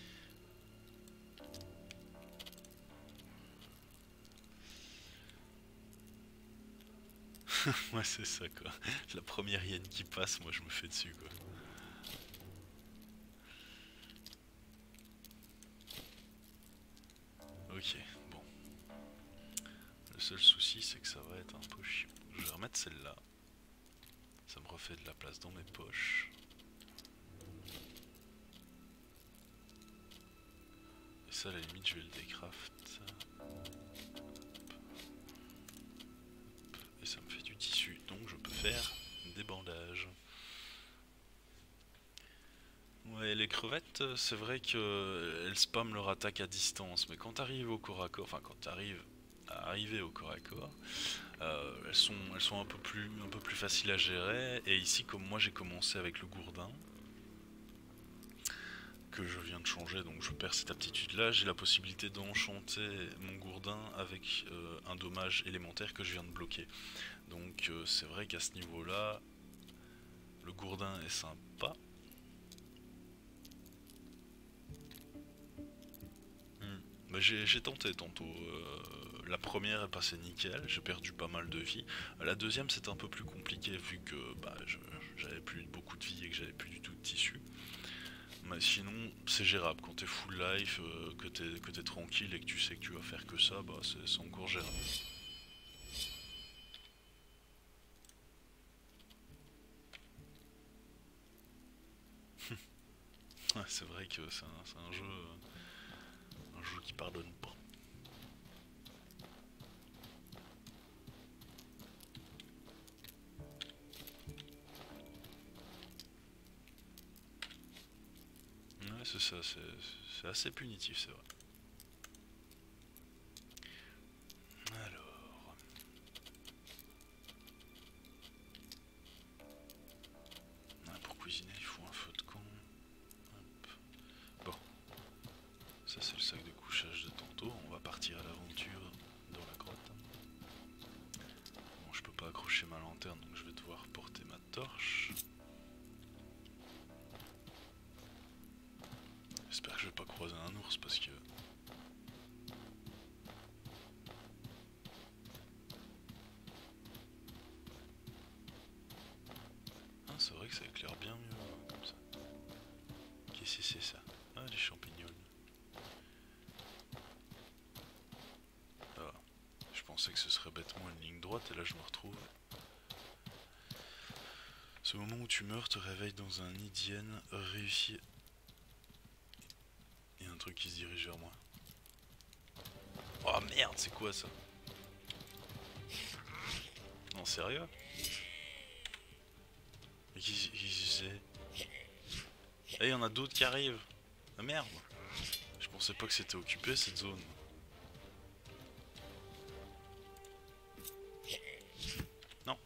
Ouais, c'est ça quoi. La première hyène qui passe, moi je me fais dessus quoi. Ok, bon. Le seul souci c'est que ça va être un peu chiant. Je vais remettre celle-là. Ça me refait de la place dans mes poches. Et ça à la limite je vais le décraft. Et ça me fait du tissu, donc je peux faire des bandages. Ouais, les crevettes, c'est vrai qu'elles spamment leur attaque à distance, mais quand t'arrives au corps à corps, enfin quand t'arrives à arriver au corps à corps, elles sont un peu plus faciles à gérer. Et ici, comme moi j'ai commencé avec le gourdin, que je viens de changer, donc je perds cette aptitude là, j'ai la possibilité d'enchanter mon gourdin avec un dommage élémentaire que je viens de bloquer. Donc c'est vrai qu'à ce niveau là, le gourdin est sympa. Bah, j'ai tenté tantôt la première est passée nickel, j'ai perdu pas mal de vie. La deuxième c'était un peu plus compliqué vu que bah, j'avais plus beaucoup de vie et que j'avais plus du tout de tissu. Mais sinon c'est gérable, quand t'es full life, que t'es tranquille et que tu sais que tu vas faire que ça, bah c'est encore gérable. Ouais, c'est vrai que c'est un jeu qui pardonne pas. Ouais, c'est ça, c'est assez punitif, c'est vrai. Alors... Ouais, pour cuisiner, il faut un feu de camp. Hop. Bon, ça c'est le sac de couchage de tantôt. On va partir à l'aventure dans la grotte. Bon, je peux pas accrocher ma lanterne, donc je vais devoir porter ma torche. J'espère que je vais pas croiser un ours parce que... Ah, c'est vrai que ça éclaire bien mieux comme ça. Qu'est-ce que c'est ça? Ah, des champignons. Ah, je pensais que ce serait bêtement une ligne droite et là je me retrouve. Ce moment où tu meurs te réveille dans un nid d'hyène réussi. Il y a un truc qui se dirige vers moi. Oh merde, c'est quoi ça? Non, sérieux? Mais qui c'est? Eh, il y en a d'autres qui arrivent. Ah merde. Je pensais pas que c'était occupé cette zone. Non.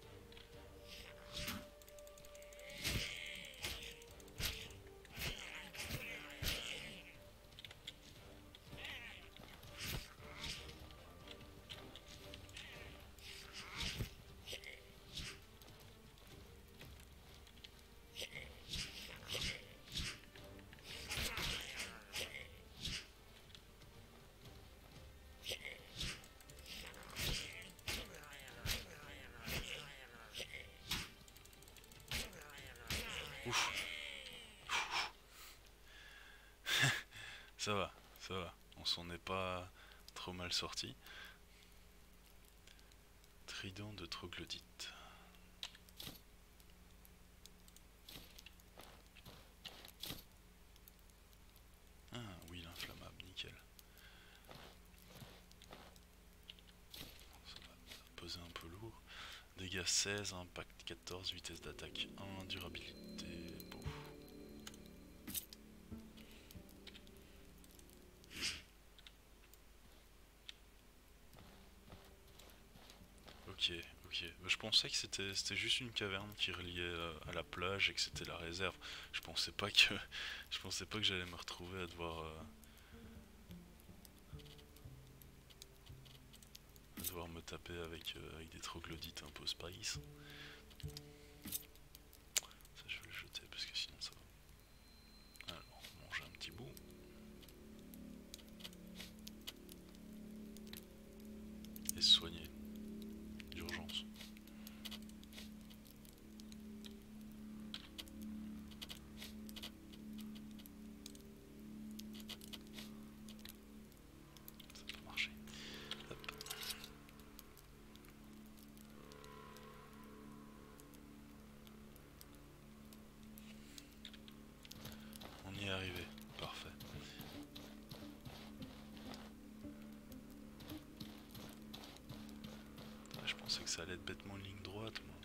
Ouf. Ça va, ça va. On s'en est pas trop mal sorti. Trident de troglodyte. Ah oui, l'inflammable, nickel. Ça va peser un peu lourd. Dégâts 16, impact 14, vitesse d'attaque 1, durabilité. Bon. Ok, ok. Je pensais que c'était juste une caverne qui reliait à la plage et que c'était la réserve. Je pensais pas que je pensais pas que j'allais me retrouver à devoir me taper avec des troglodytes un peu spice. Ça je vais le jeter parce que sinon ça va. Alors, manger un petit bout. Et se soigner. D'urgence. Ça peut marcher. Hop. On y est arrivé. Parfait. Ah, je pensais que ça allait être bêtement une ligne droite, moi.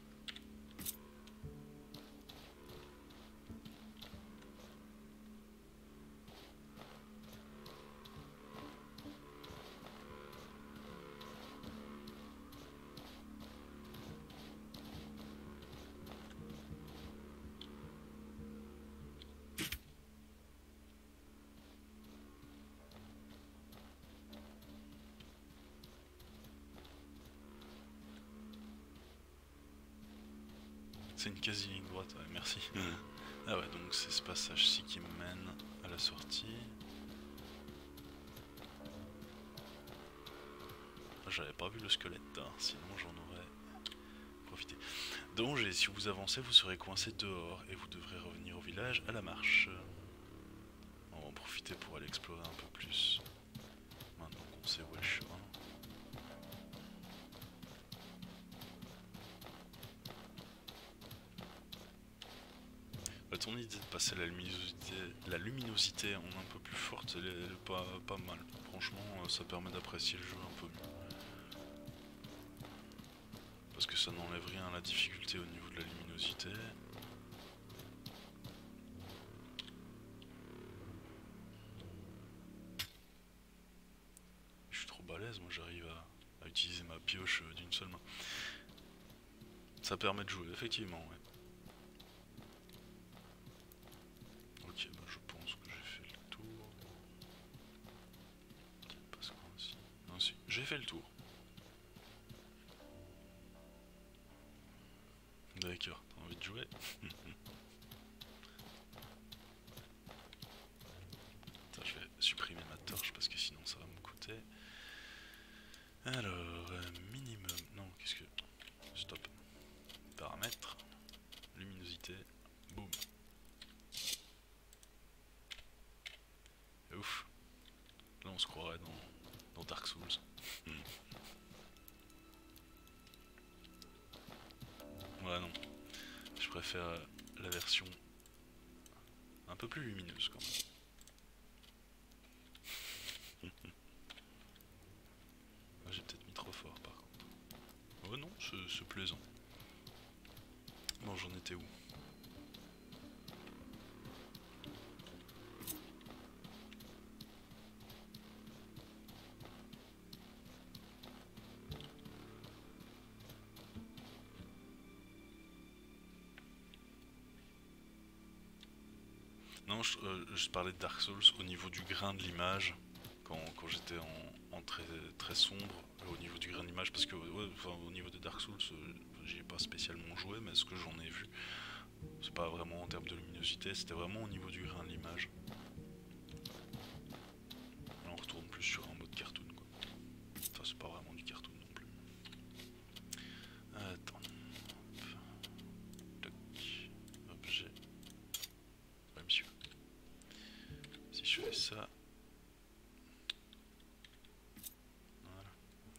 C'est une quasi ligne droite, ouais, merci. Ah ouais, donc c'est ce passage-ci qui me mène à la sortie. j'avais pas vu le squelette, hein, sinon j'en aurais profité. Danger, si vous avancez, vous serez coincé dehors et vous devrez revenir au village à la marche. On va en profiter pour aller explorer un peu plus. Maintenant qu'on sait où est le chemin. Ton idée de passer la luminosité en un peu plus forte, elle est pas mal. Franchement, ça permet d'apprécier le jeu un peu mieux. Parce que ça n'enlève rien à la difficulté au niveau de la luminosité. Je suis trop balèze, moi j'arrive à utiliser ma pioche d'une seule main. Ça permet de jouer, effectivement, ouais. Ok, bah je pense que j'ai fait le tour. Pas ce coin-ci. Non, si, j'ai fait le tour. D'accord, t'as envie de jouer? Attends, je vais supprimer ma torche parce que sinon ça va me coûter. Alors, minimum. Non, qu'est-ce que. Stop. Paramètres. Luminosité. Boum. Ouf. Là on se croirait dans Dark Souls. Ouais, non. Je préfère la version un peu plus lumineuse quand même. J'ai peut-être mis trop fort par contre. Oh non, c'est plaisant. Bon, j'en étais où? Non, je parlais de Dark Souls au niveau du grain de l'image, quand j'étais en très sombre, au niveau du grain de l'image, parce que ouais, enfin, au niveau de Dark Souls, j'y ai pas spécialement joué, mais ce que j'en ai vu, c'est pas vraiment en termes de luminosité, c'était vraiment au niveau du grain de l'image. Là on retourne plus sur un mode cartoon quoi. Enfin c'est pas vraiment du cartoon non plus. Attends. Toc. Objet. Ouais monsieur. Si je fais ça. Voilà.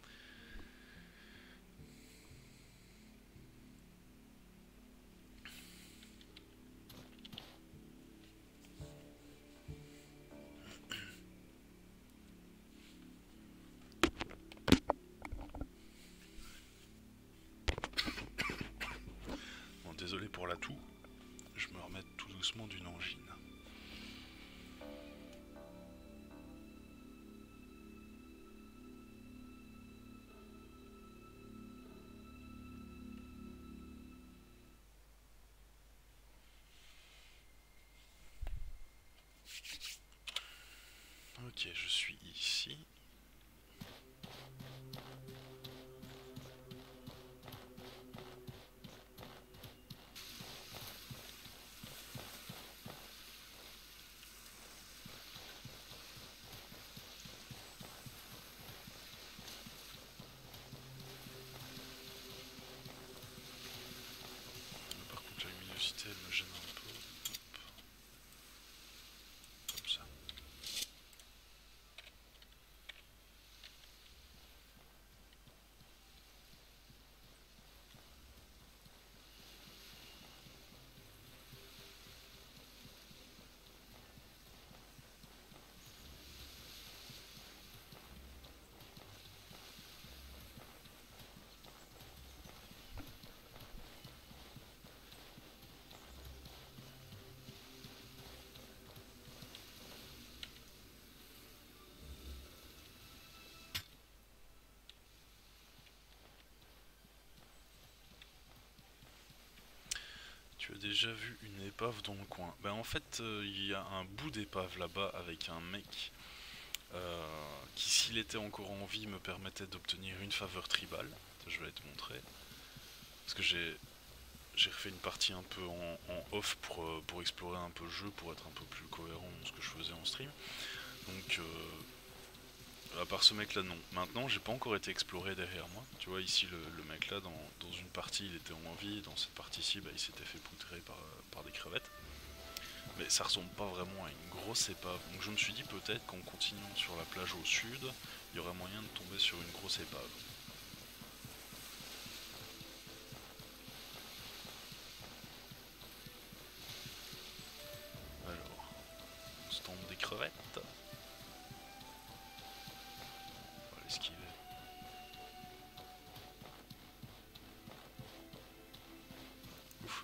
Bon désolé pour la toux. Je me remets tout doucement d'une angine. Ok, je suis ici. Par contre la luminosité elle me gêne un peu. Hop. Comme ça. Tu as déjà vu une épave dans le coin? Ben en fait, il y a un bout d'épave là-bas avec un mec qui, s'il était encore en vie, me permettait d'obtenir une faveur tribale. Je vais te montrer. Parce que j'ai refait une partie un peu en off pour explorer un peu le jeu, pour être un peu plus cohérent dans ce que je faisais en stream. Donc À part ce mec là, non. Maintenant, j'ai pas encore été exploré derrière moi. Tu vois, ici, le mec là, dans une partie, il était en vie. Dans cette partie-ci, bah, il s'était fait poutrer par des crevettes. Mais ça ressemble pas vraiment à une grosse épave. Donc je me suis dit peut-être qu'en continuant sur la plage au sud, il y aurait moyen de tomber sur une grosse épave. Alors, on se tombe des crevettes. On va l'esquiver. Ouf.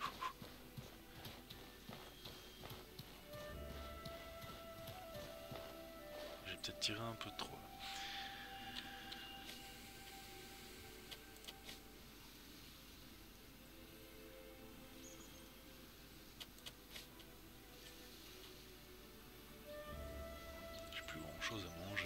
J'ai peut-être tiré un peu trop. J'ai plus grand chose à manger.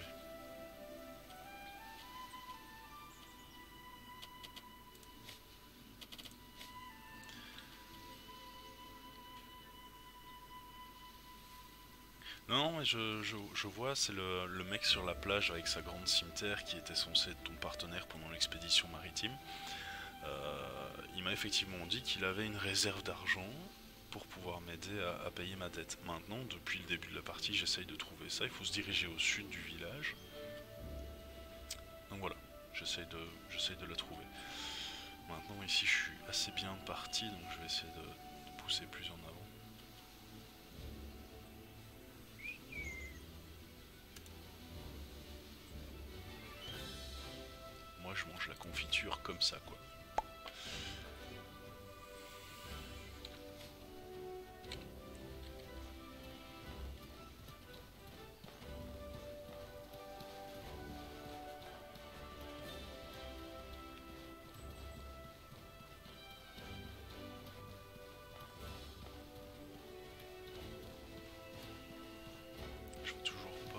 Non, mais je vois, c'est le mec sur la plage avec sa grande cimetière qui était censé être ton partenaire pendant l'expédition maritime. Il m'a effectivement dit qu'il avait une réserve d'argent pour pouvoir m'aider à payer ma dette. Maintenant, depuis le début de la partie, j'essaye de trouver ça. Il faut se diriger au sud du village. Donc voilà, j'essaye de la trouver. Maintenant, ici, je suis assez bien parti, donc je vais essayer de pousser plus en avant. Moi, je mange la confiture comme ça, quoi. Je vois toujours pas.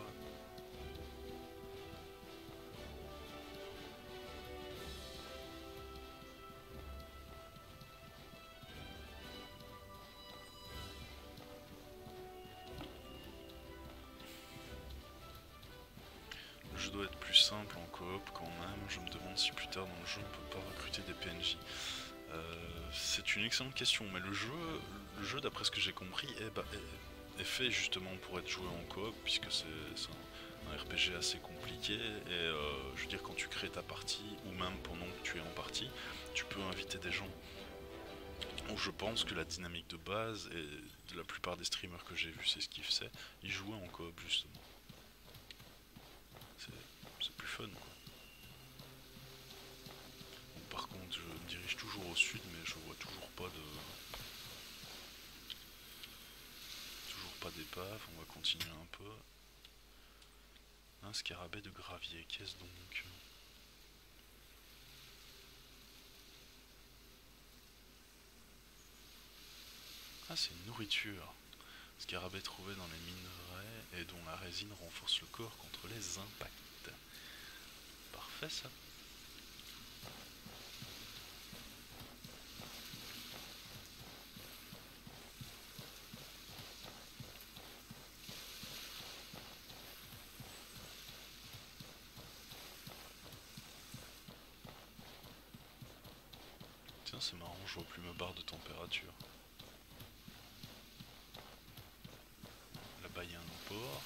Le jeu doit être plus simple en coop quand même. Je me demande si plus tard dans le jeu on peut pas recruter des PNJ. C'est une excellente question, mais le jeu d'après ce que j'ai compris est fait justement pour être joué en coop, puisque c'est un RPG assez compliqué, et je veux dire quand tu crées ta partie, ou même pendant que tu es en partie, tu peux inviter des gens. Donc je pense que la dynamique de base, et de la plupart des streamers que j'ai vus, c'est ce qu'ils faisaient, ils jouaient en coop justement. C'est plus fun quoi. Bon, par contre je me dirige toujours au sud, mais je vois toujours pas d'épave. On va continuer un peu. Un scarabée de gravier, qu'est-ce donc? Ah, c'est une nourriture. Scarabée trouvé dans les minerais et dont la résine renforce le corps contre les impacts. Parfait ça. Tiens, c'est marrant, je vois plus ma barre de température. Là-bas il y a un port.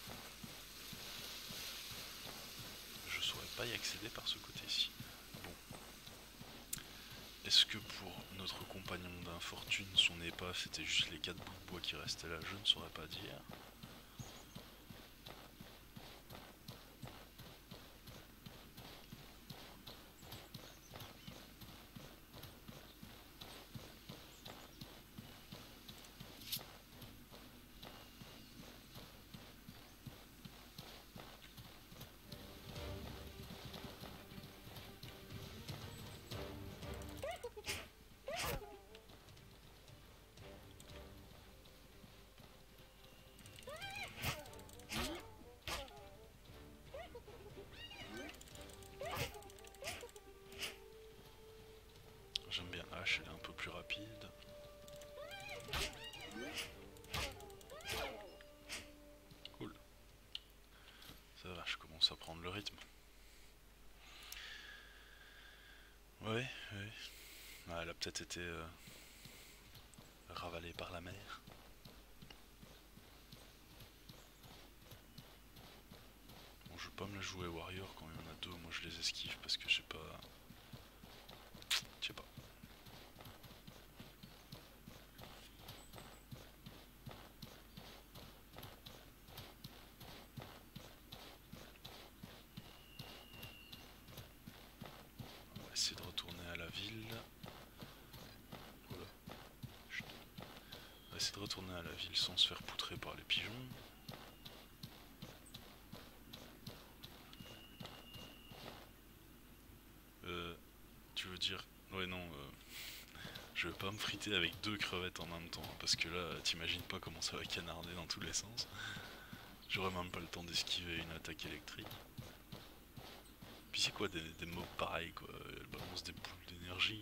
Je saurais pas y accéder par ce côté-ci. Bon. Est-ce que pour notre compagnon d'infortune, son épave c'était juste les 4 bouts de bois qui restaient là? Je ne saurais pas dire. Ouais. Ah, elle a peut-être été ravalée par la mer. Bon, je veux pas me la jouer Warrior quand il y en a deux, moi je les esquive parce que je sais pas. Je sais pas. On va essayer de retourner à la ville. Oula. Chut. On va essayer de retourner à la ville sans se faire poutrer par les pigeons. Tu veux dire... Ouais non, je vais pas me friter avec deux crevettes en même temps, hein, parce que là, t'imagines pas comment ça va canarder dans tous les sens. J'aurais même pas le temps d'esquiver une attaque électrique. Puis c'est quoi des mobs pareils quoi, elles balancent des boules d'énergie.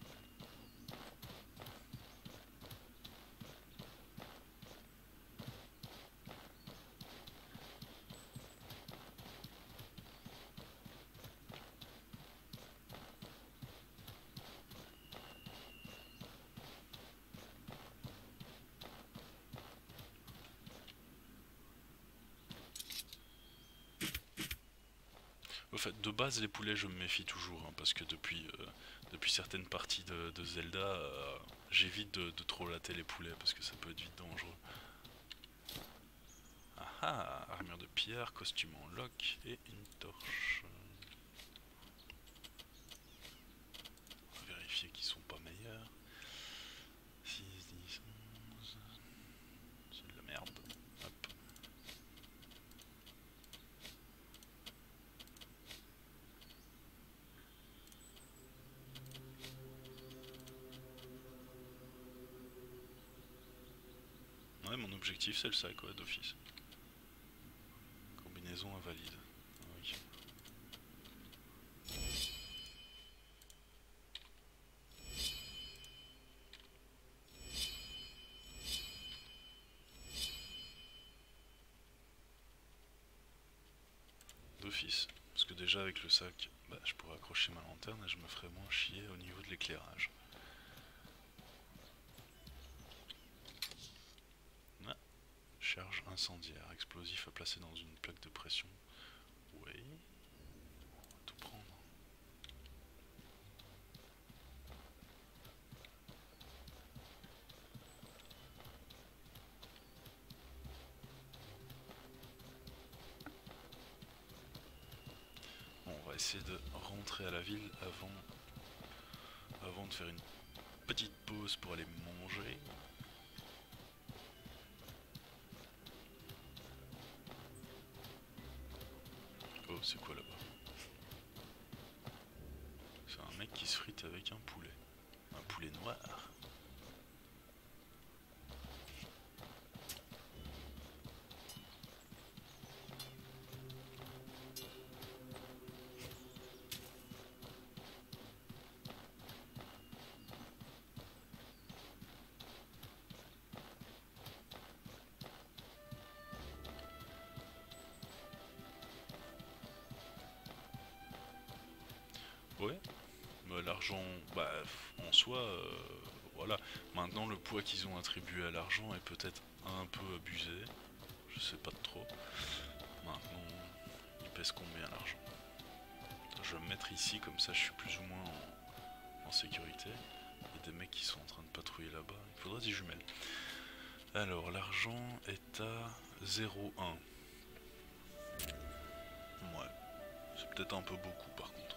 Au fait, de base, les poulets, je me méfie toujours, hein, parce que depuis certaines parties de Zelda, j'évite de trop latter les poulets, parce que ça peut être vite dangereux. Ah ah, armure de pierre, costume en lock et une torche. On va vérifier qu'ils sont pas meilleurs. 6, 10, 11... C'est de la merde. Hop. Ouais, mon objectif c'est le sac, ouais, d'office. Combinaison invalide. Ah, oui. D'office. Parce que déjà avec le sac, bah, je pourrais accrocher ma lanterne et je me ferais moins chier au niveau de l'éclairage. Ah. Charge incendiaire, explosif à placer dans une plaque de pression. Oui. On va tout prendre. Bon, on va essayer de rentrer à la ville avant de faire une petite pause pour aller manger. Oh, c'est quoi là-bas? C'est un mec qui se frite avec un poulet. Un poulet noir. Ouais, bah, l'argent, bah, en soi, voilà. Maintenant, le poids qu'ils ont attribué à l'argent est peut-être un peu abusé. Je sais pas trop. Maintenant, il pèse combien l'argent? Je vais me mettre ici, comme ça je suis plus ou moins en sécurité. Il y a des mecs qui sont en train de patrouiller là-bas. Il faudrait des jumelles. Alors, l'argent est à 0,1. Ouais, c'est peut-être un peu beaucoup par contre.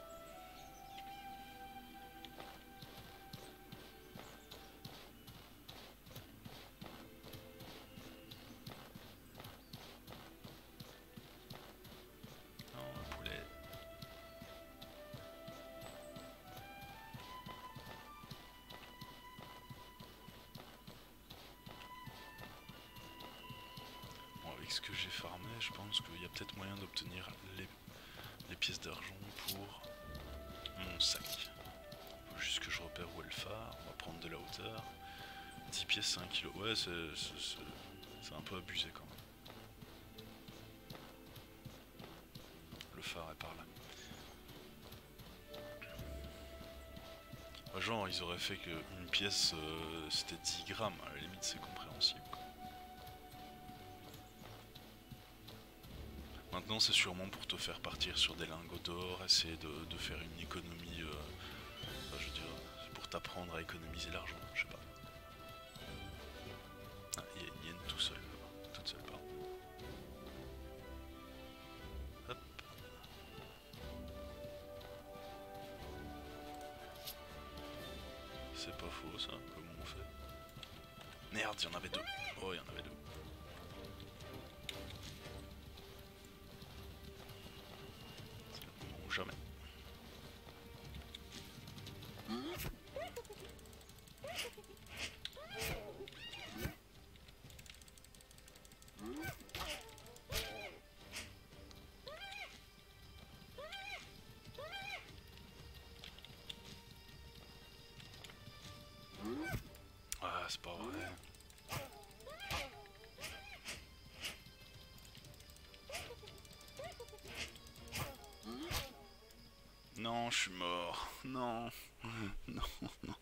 Non, un poulet. Bon, avec ce que j'ai farmé, je pense qu'il y a peut-être moyen d'obtenir les pièces d'argent pour mon sac. Faut juste que je repère où est le phare, on va prendre de la hauteur. 10 pièces, 5 kilos. Ouais, c'est un peu abusé quand même. Le phare est par là. Genre ils auraient fait qu'une pièce c'était 10 grammes, à la limite c'est compréhensible. Maintenant c'est sûrement pour te faire partir sur des lingots d'or, essayer de faire une économie, enfin, je veux dire, c'est pour t'apprendre à économiser l'argent, je sais pas. Ah, il y a une hyène tout seul là-bas, toute seule pardon. Hop. C'est pas faux ça, comment on fait? Merde, il y en avait deux. Oh, il y en avait deux. Bon, jamais. Ah, c'est pas vrai. Non, je suis mort. Non. Non, non.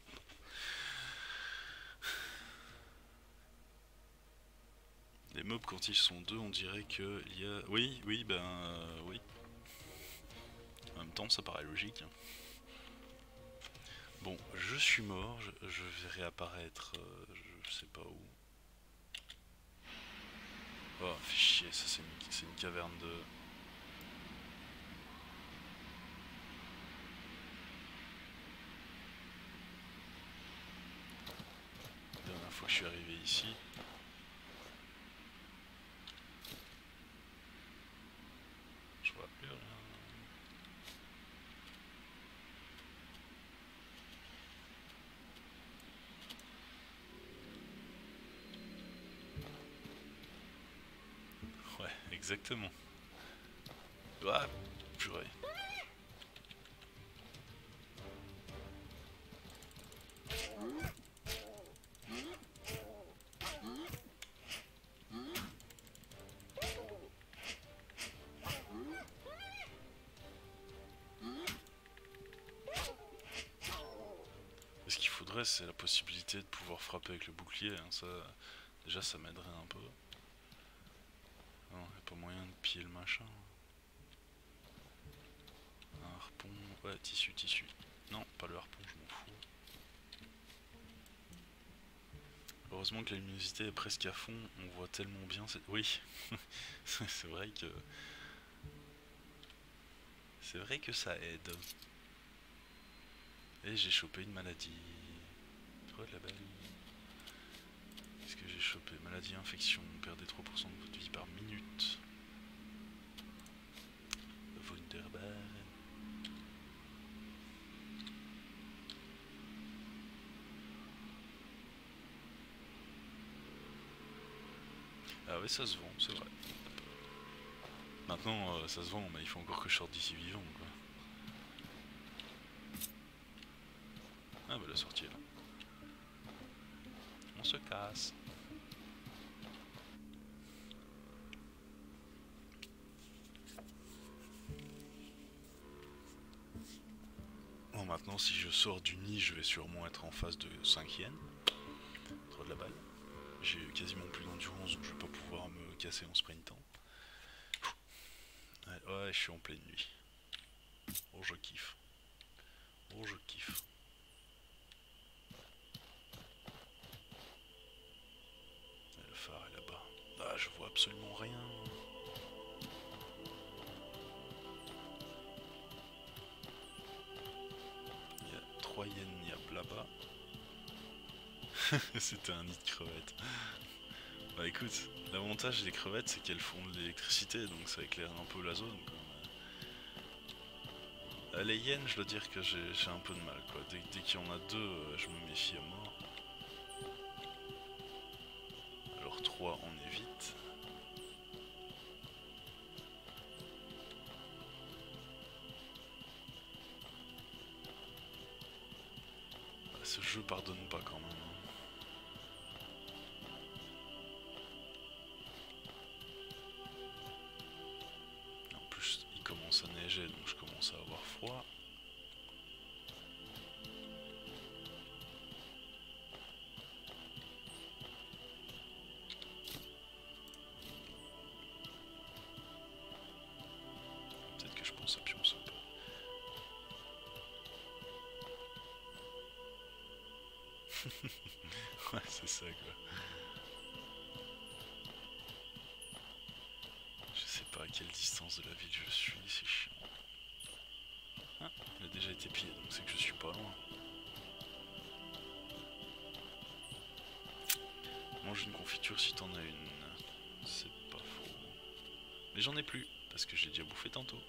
Les mobs quand ils sont deux, on dirait que il y a... Oui, oui, ben... oui. En même temps, ça paraît logique. Bon, je suis mort, je vais réapparaître, je sais pas où. Oh, fait chier, ça c'est une caverne de... La dernière fois que je suis arrivé ici... Je vois plus rien. Ouais, exactement. Ah, purée. Ce qu'il faudrait, c'est la possibilité de pouvoir frapper avec le bouclier. Hein. Ça, déjà, ça m'aiderait un peu. Non, y a pas moyen de piller le machin. Un harpon, ouais, tissu, tissu. Non, pas le harpon, je m'en fous. Heureusement que la luminosité est presque à fond, on voit tellement bien. Oui, c'est vrai que... C'est vrai que ça aide. Et j'ai chopé une maladie. Trop de la belle. Qu'est-ce que j'ai chopé? Maladie, infection, perdez 3% de votre vie par minute. Wunderbar. Ah ouais, ça se vend, c'est vrai. Maintenant, ça se vend, mais il faut encore que je sorte d'ici vivant, quoi. Ah bah la sortie est là. On se casse. Bon, maintenant, si je sors du nid, je vais sûrement être en face de 5 hyènes. Trop de la balle. J'ai quasiment plus d'endurance, donc je vais pas pouvoir me casser en sprintant. Ouais, je suis en pleine nuit. Oh, je kiffe. Oh, je kiffe. Le phare est là-bas. Ah, je vois absolument rien. Il y a 3 hyènes là-bas. C'était un nid de crevettes. Bah écoute, l'avantage des crevettes c'est qu'elles font de l'électricité, donc ça éclaire un peu la zone, quoi. Les hyènes, je dois dire que j'ai un peu de mal, quoi. Dès qu'il y en a deux, je me méfie à mort. Alors 3 on évite. Bah, ce jeu pardonne pas quand même. En plus, il commence à neiger, donc je commence à avoir froid. Ouais, c'est ça quoi. Je sais pas à quelle distance de la ville je suis, c'est chiant. Ah, il a déjà été pillé, donc c'est que je suis pas loin. Mange une confiture si t'en as une. C'est pas faux. Mais j'en ai plus, parce que j'ai déjà bouffé tantôt.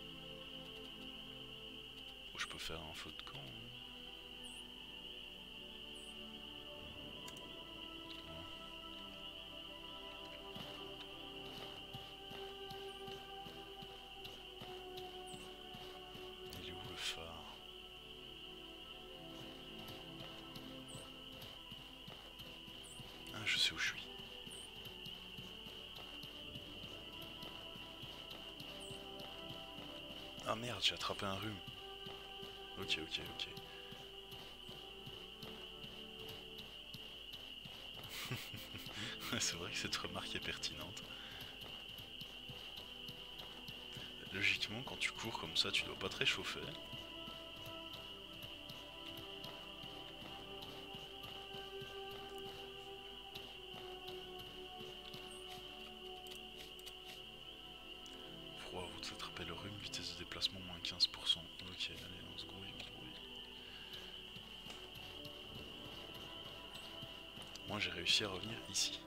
Ou je peux faire un feu de camp. Il est où le phare? Ah, je sais où je suis. Ah merde, j'ai attrapé un rhume. Ok. C'est vrai que cette remarque est pertinente. Logiquement, quand tu cours comme ça, tu dois pas te réchauffer. Froid, vous attrapez le rhume, vitesse de déplacement moins 15%. Ok, allez, on se grouille. Moi j'ai réussi à revenir ici.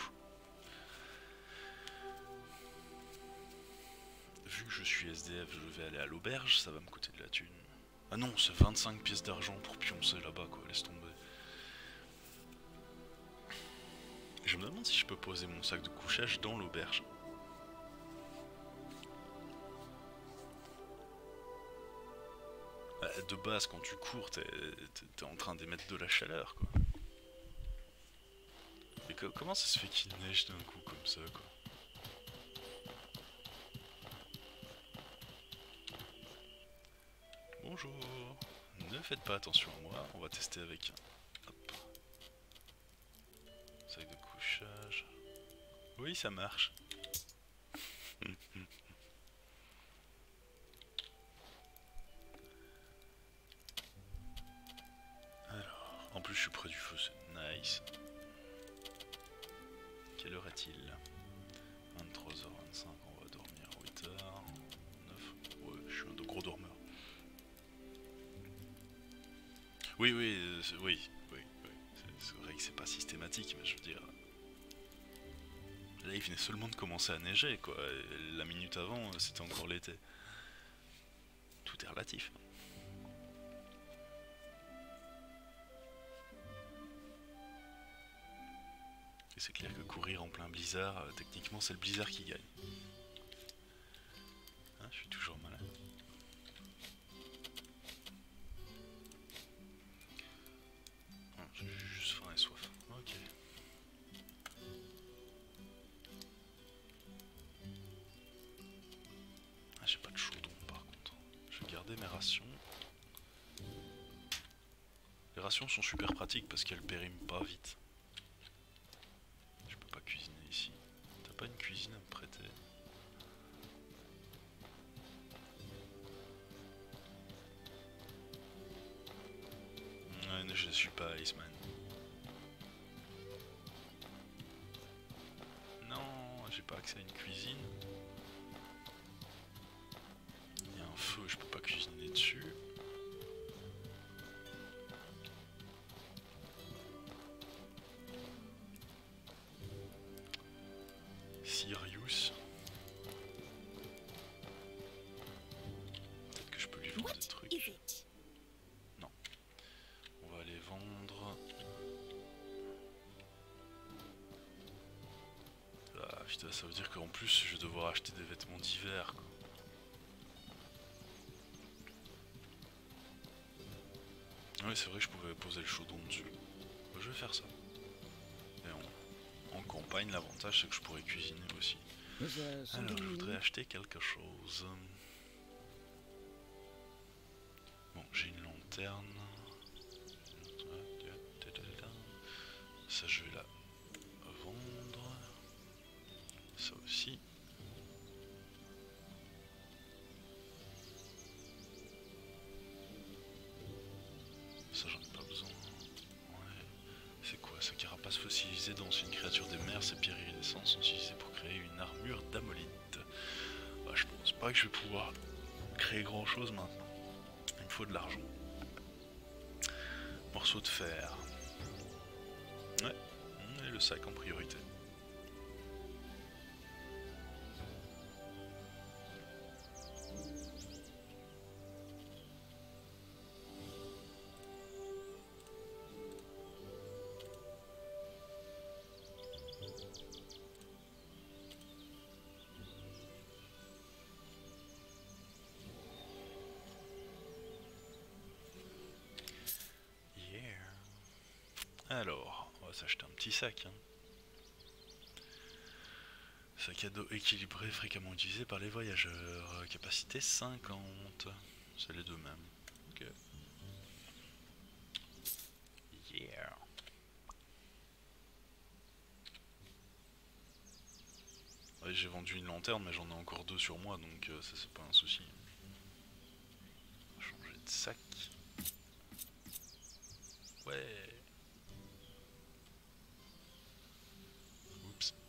Vu que je suis SDF, je vais aller à l'auberge, ça va me coûter de la thune. Ah non, c'est 25 pièces d'argent pour pioncer là-bas quoi, laisse tomber. Je me demande si je peux poser mon sac de couchage dans l'auberge. De base, quand tu cours, t'es en train d'émettre de la chaleur quoi. Mais comment ça se fait qu'il neige d'un coup comme ça quoi? Bonjour, ne faites pas attention à moi, on va tester avec un hop, sac de couchage. Oui, ça marche. Alors, en plus je suis près du feu, c'est nice. Quelle heure est-il? 23h25, on va dormir 8h, 9. Ouais, je suis un gros dormeur. Oui, c'est vrai que c'est pas systématique, mais je veux dire... Là, il venait seulement de commencer à neiger, quoi. Et la minute avant, c'était encore l'été. Tout est relatif. Et c'est clair que courir en plein blizzard, techniquement, c'est le blizzard qui gagne. Hein, je suis toujours malade. J'ai juste faim et soif. Ok. Ah, j'ai pas de chaudron par contre. Je vais garder mes rations. Les rations sont super pratiques parce qu'elles périment pas vite. Je peux pas cuisiner ici. T'as pas une cuisine à me prêter? Ouais, je suis pas Iceman. Non, j'ai pas accès à une cuisine. Il y a un feu, je peux pas cuisiner dessus. Sirius. Peut-être que je peux lui vendre des trucs. Non. On va aller vendre. Ah putain, ça veut dire qu'en plus je vais devoir acheter des vêtements d'hiver quoi. Oui, c'est vrai que je pouvais poser le chaudron dessus. Je vais faire ça. Et en campagne, l'avantage c'est que je pourrais cuisiner aussi. Alors, je voudrais acheter quelque chose. Bon, j'ai une lanterne. Ça, je vais la vendre. Ça aussi. Ça, j'en ai pas besoin. Ouais. carapace fossilisée danse une créature des mers, ces pierres iridescentes sont utilisées pour créer une armure d'amolite. Bah, je pense pas que je vais pouvoir créer grand chose maintenant. Il me faut de l'argent. Morceau de fer. Ouais, et le sac en priorité. Alors, on va s'acheter un petit sac. Hein. Sac à dos équilibré, fréquemment utilisé par les voyageurs. Capacité 50. C'est les deux mêmes. Ok. Yeah. Ouais, j'ai vendu une lanterne, mais j'en ai encore deux sur moi, donc ça c'est pas un souci. On va changer de sac. Ouais. Oups.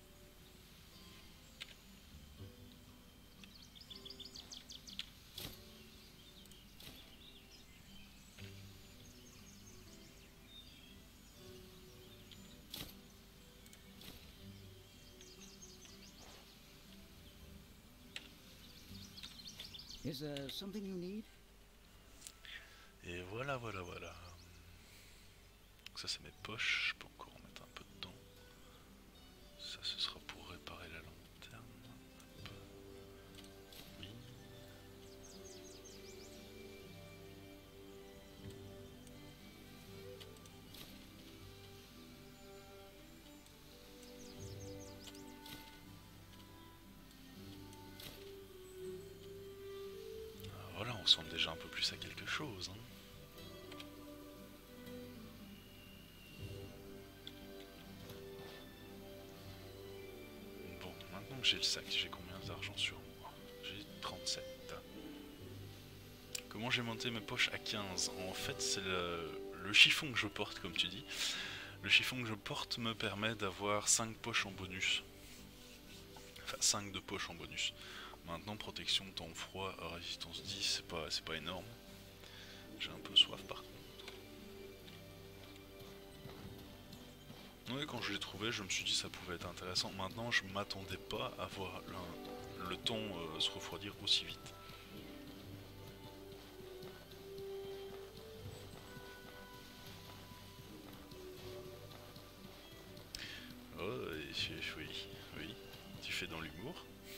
Is there something you need? Et voilà, voilà, voilà. Donc ça c'est mes poches, je peux encore en mettre un peu dedans. Ça ce sera pour réparer la lanterne. Hop. Oui. Ah, voilà, on ressemble déjà un peu plus à quelque chose. Hein. Bon, maintenant que j'ai le sac, j'ai combien d'argent sur moi? J'ai 37. Comment j'ai monté mes poches à 15? En fait, c'est le chiffon que je porte, comme tu dis. Le chiffon que je porte me permet d'avoir 5 poches en bonus. Enfin, 5 de poches en bonus. Maintenant, protection, temps froid, résistance 10, c'est pas énorme. J'ai un peu soif par contre. Oui, quand je l'ai trouvé, je me suis dit ça pouvait être intéressant. Maintenant, je m'attendais pas à voir le temps se refroidir aussi vite. Oh, oui, oui, tu fais dans l'humour.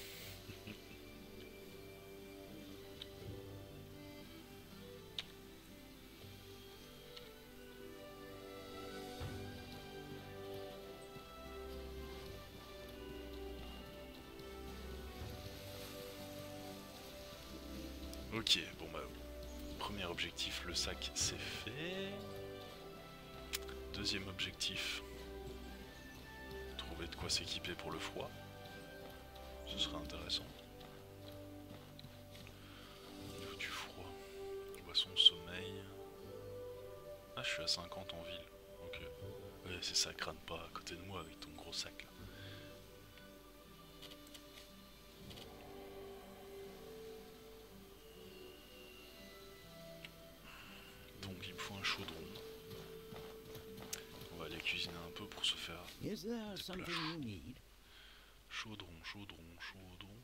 Ok, bon bah, premier objectif, le sac, c'est fait. Deuxième objectif, trouver de quoi s'équiper pour le froid. Ce serait intéressant. Au niveau du froid, boisson, sommeil. Ah, je suis à 50 en ville. Ok. Ouais, c'est ça, crâne pas à côté de moi avec ton gros sac là. Donc il me faut un chaudron. On va aller cuisiner un peu pour se faire Is there des something plats you need? chaudron, chaudron, chaudron.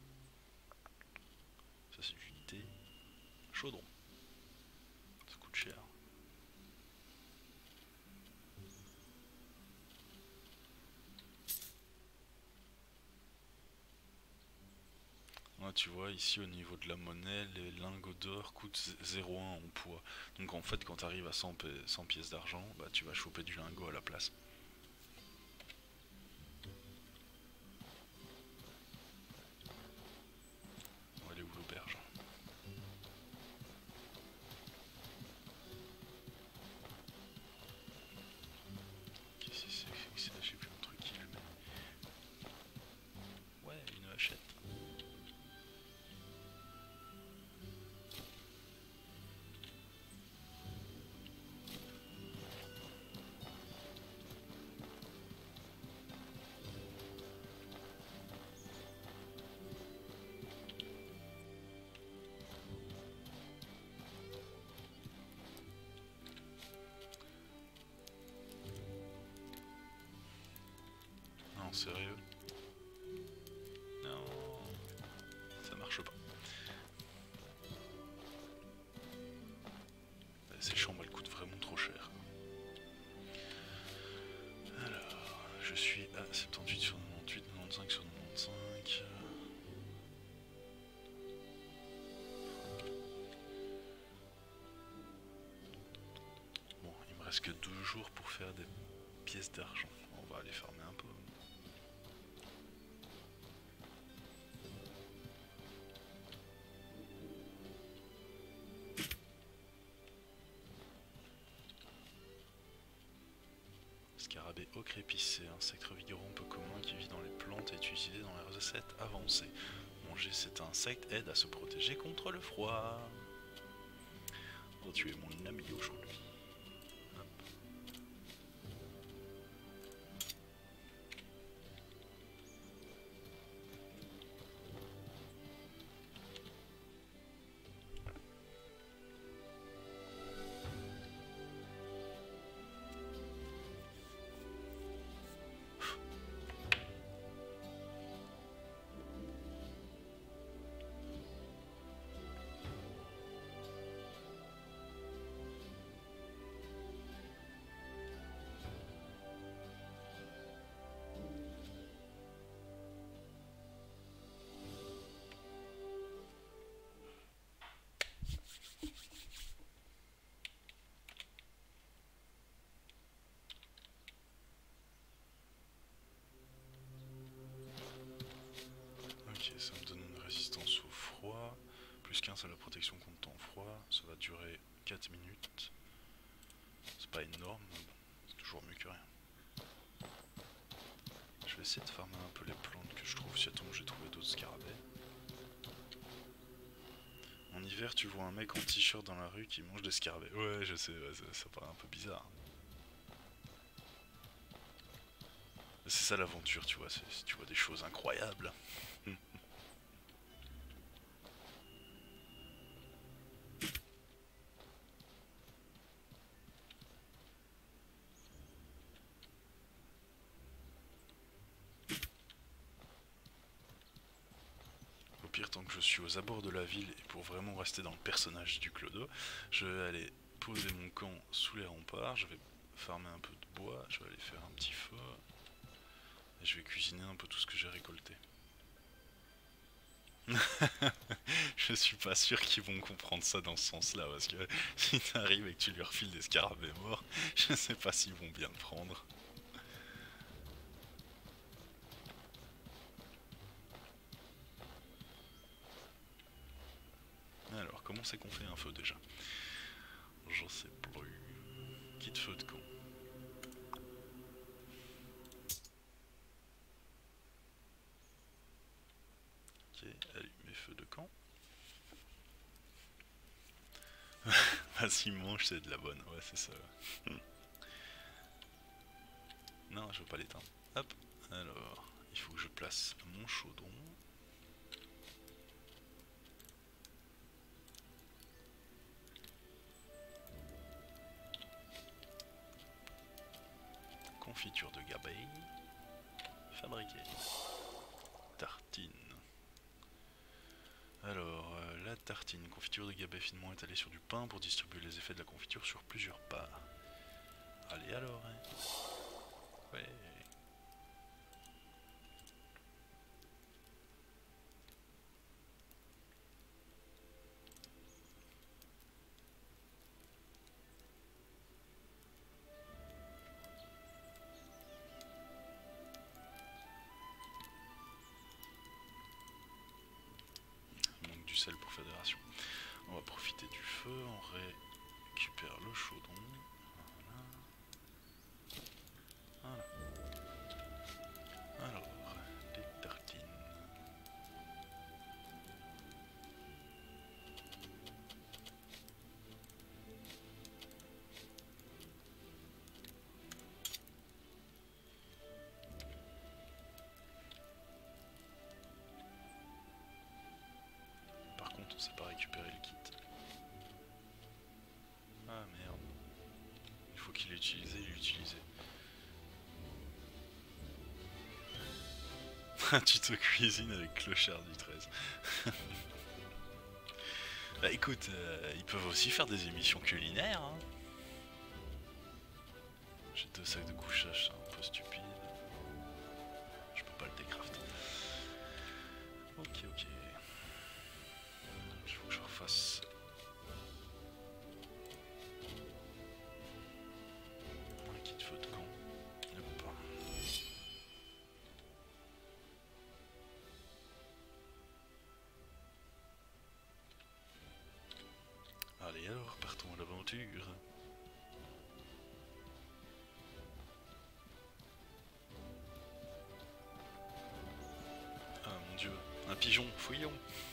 Ça c'est du thé. Chaudron. Ça coûte cher. Ouais, tu vois, ici au niveau de la monnaie, les lingots d'or coûtent 0,1 en poids. Donc en fait, quand tu arrives à 100 pièces d'argent, bah tu vas choper du lingot à la place. On va aller où l'auberge? Qu'est-ce que c'est que ça? J'ai plus un truc qui le met. Ouais, une hachette. sérieux? Non, ça marche pas. Ces chambres elles coûtent vraiment trop cher. Alors, je suis à 78 sur 98, 95 sur 95. Bon, il me reste que 2 jours pour faire des pièces d'argent. On va aller farmer un peu. Scarabée ocre épicé, insecte revigorant peu commun qui vit dans les plantes et est utilisé dans les recettes avancées. Manger cet insecte aide à se protéger contre le froid. Oh, tu es mon ami aujourd'hui. Ok, ça me donne une résistance au froid, plus 15 à la protection contre temps froid, ça va durer 4 minutes. C'est pas énorme, mais bon, c'est toujours mieux que rien. Je vais essayer de farmer un peu les plantes que je trouve, si à tout j'ai trouvé d'autres scarabées. En hiver, tu vois un mec en t-shirt dans la rue qui mange des scarabées. Ouais, je sais, ouais, ça paraît un peu bizarre. C'est ça l'aventure, tu vois, tu vois des choses incroyables. Au pire, tant que je suis aux abords de la ville, et pour vraiment rester dans le personnage du Clodo, je vais aller poser mon camp sous les remparts, je vais farmer un peu de bois, je vais aller faire un petit feu, et je vais cuisiner un peu tout ce que j'ai récolté. Je suis pas sûr qu'ils vont comprendre ça dans ce sens-là, parce que si t'arrives et que tu lui refiles des scarabées morts, je sais pas s'ils vont bien le prendre. Alors, comment c'est qu'on fait un feu déjà? Je sais plus. Kit feu de camp. Ok, allumer feu de camp. Vas-y, mange, c'est de la bonne. Ouais, c'est ça. Non, je veux pas l'éteindre. Hop. Alors, il faut que je place mon chaudron. Confiture de gabeille. Fabriquer. Tartine. Alors, la tartine. Confiture de gabeille finement étalée sur du pain pour distribuer les effets de la confiture sur plusieurs parts. Allez alors, hein. Ouais. Il manque du sel pour fédération. On va profiter du feu, on récupère le chaudron. Voilà. Alors, les tartines. Par contre, on sait pas récupérer le kit. Ah merde. Il faut qu'il l'ait utilisé, il l'utilisait. Un tuto cuisine avec Clochard du 13. Bah écoute, ils peuvent aussi faire des émissions culinaires. Hein. J'ai 2 sacs de couchage, c'est un peu stupide. Je peux pas le décraft. Ok, ok. Il faut que je refasse. Un kit de feu de camp. Et bon pas. Allez alors, partons à l'aventure. Ah mon dieu, un pigeon, fouillons.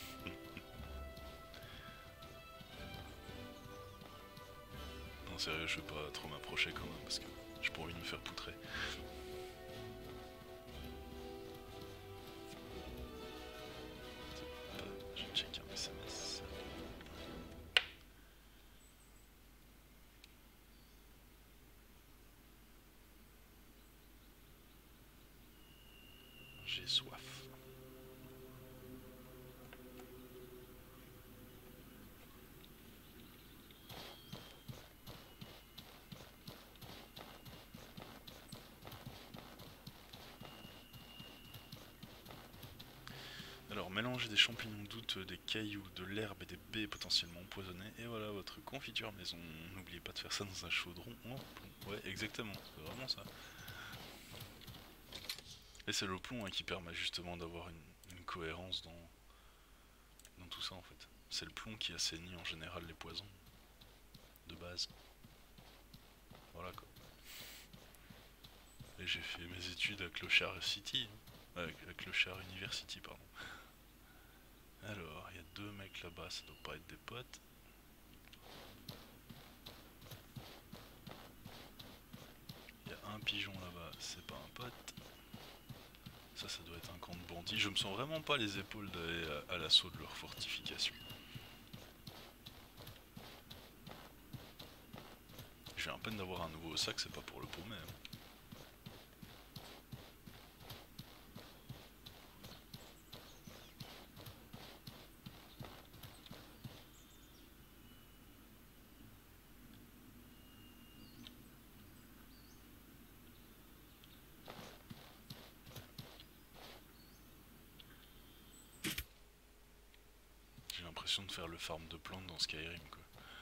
Non sérieux, je vais pas trop m'approcher quand même parce que j'ai pas envie de me faire poutrer. Je check un SMS. J'ai soif. Alors, mélangez des champignons de doute, des cailloux, de l'herbe et des baies potentiellement empoisonnées. Et voilà votre confiture maison. N'oubliez pas de faire ça dans un chaudron en plomb. Ouais, exactement, c'est vraiment ça. Et c'est le plomb hein, qui permet justement d'avoir une cohérence dans tout ça en fait. C'est le plomb qui assainit en général les poisons. De base. Voilà quoi. Et j'ai fait mes études à Clochard City. À Clochard University, pardon. Alors, il y a 2 mecs là-bas, ça doit pas être des potes. Il y a un pigeon là-bas, c'est pas un pote. Ça doit être un camp de bandits. Je me sens vraiment pas les épaules d'aller à l'assaut de leur fortification. Je viens à peine d'avoir un nouveau sac, c'est pas pour le paumer. Hein. J'ai l'impression de faire le farm de plantes dans Skyrim quoi.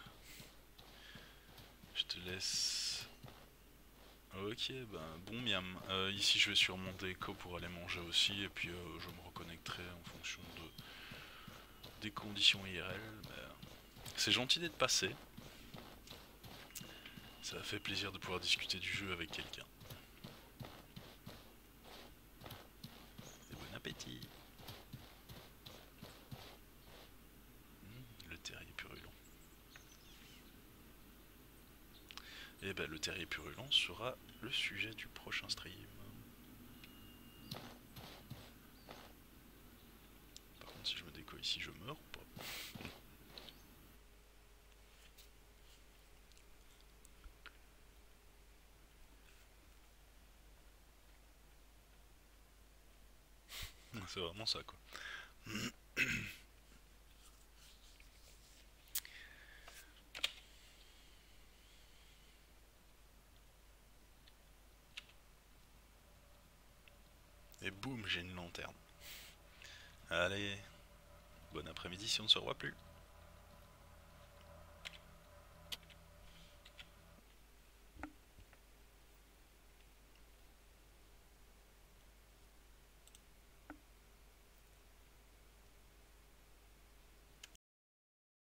Je te laisse. Ok, ben bon miam. Ici je vais sur mon déco pour aller manger aussi et puis je me reconnecterai en fonction des conditions IRL. C'est gentil d'être passé. Ça fait plaisir de pouvoir discuter du jeu avec quelqu'un. Et bon appétit. Le terrier purulent. Et ben le terrier purulent sera le sujet du prochain stream. Par contre si je me déco ici je meurs ou pas? C'est vraiment ça quoi. Et boum, j'ai une lanterne. Allez, bon après-midi si on ne se revoit plus.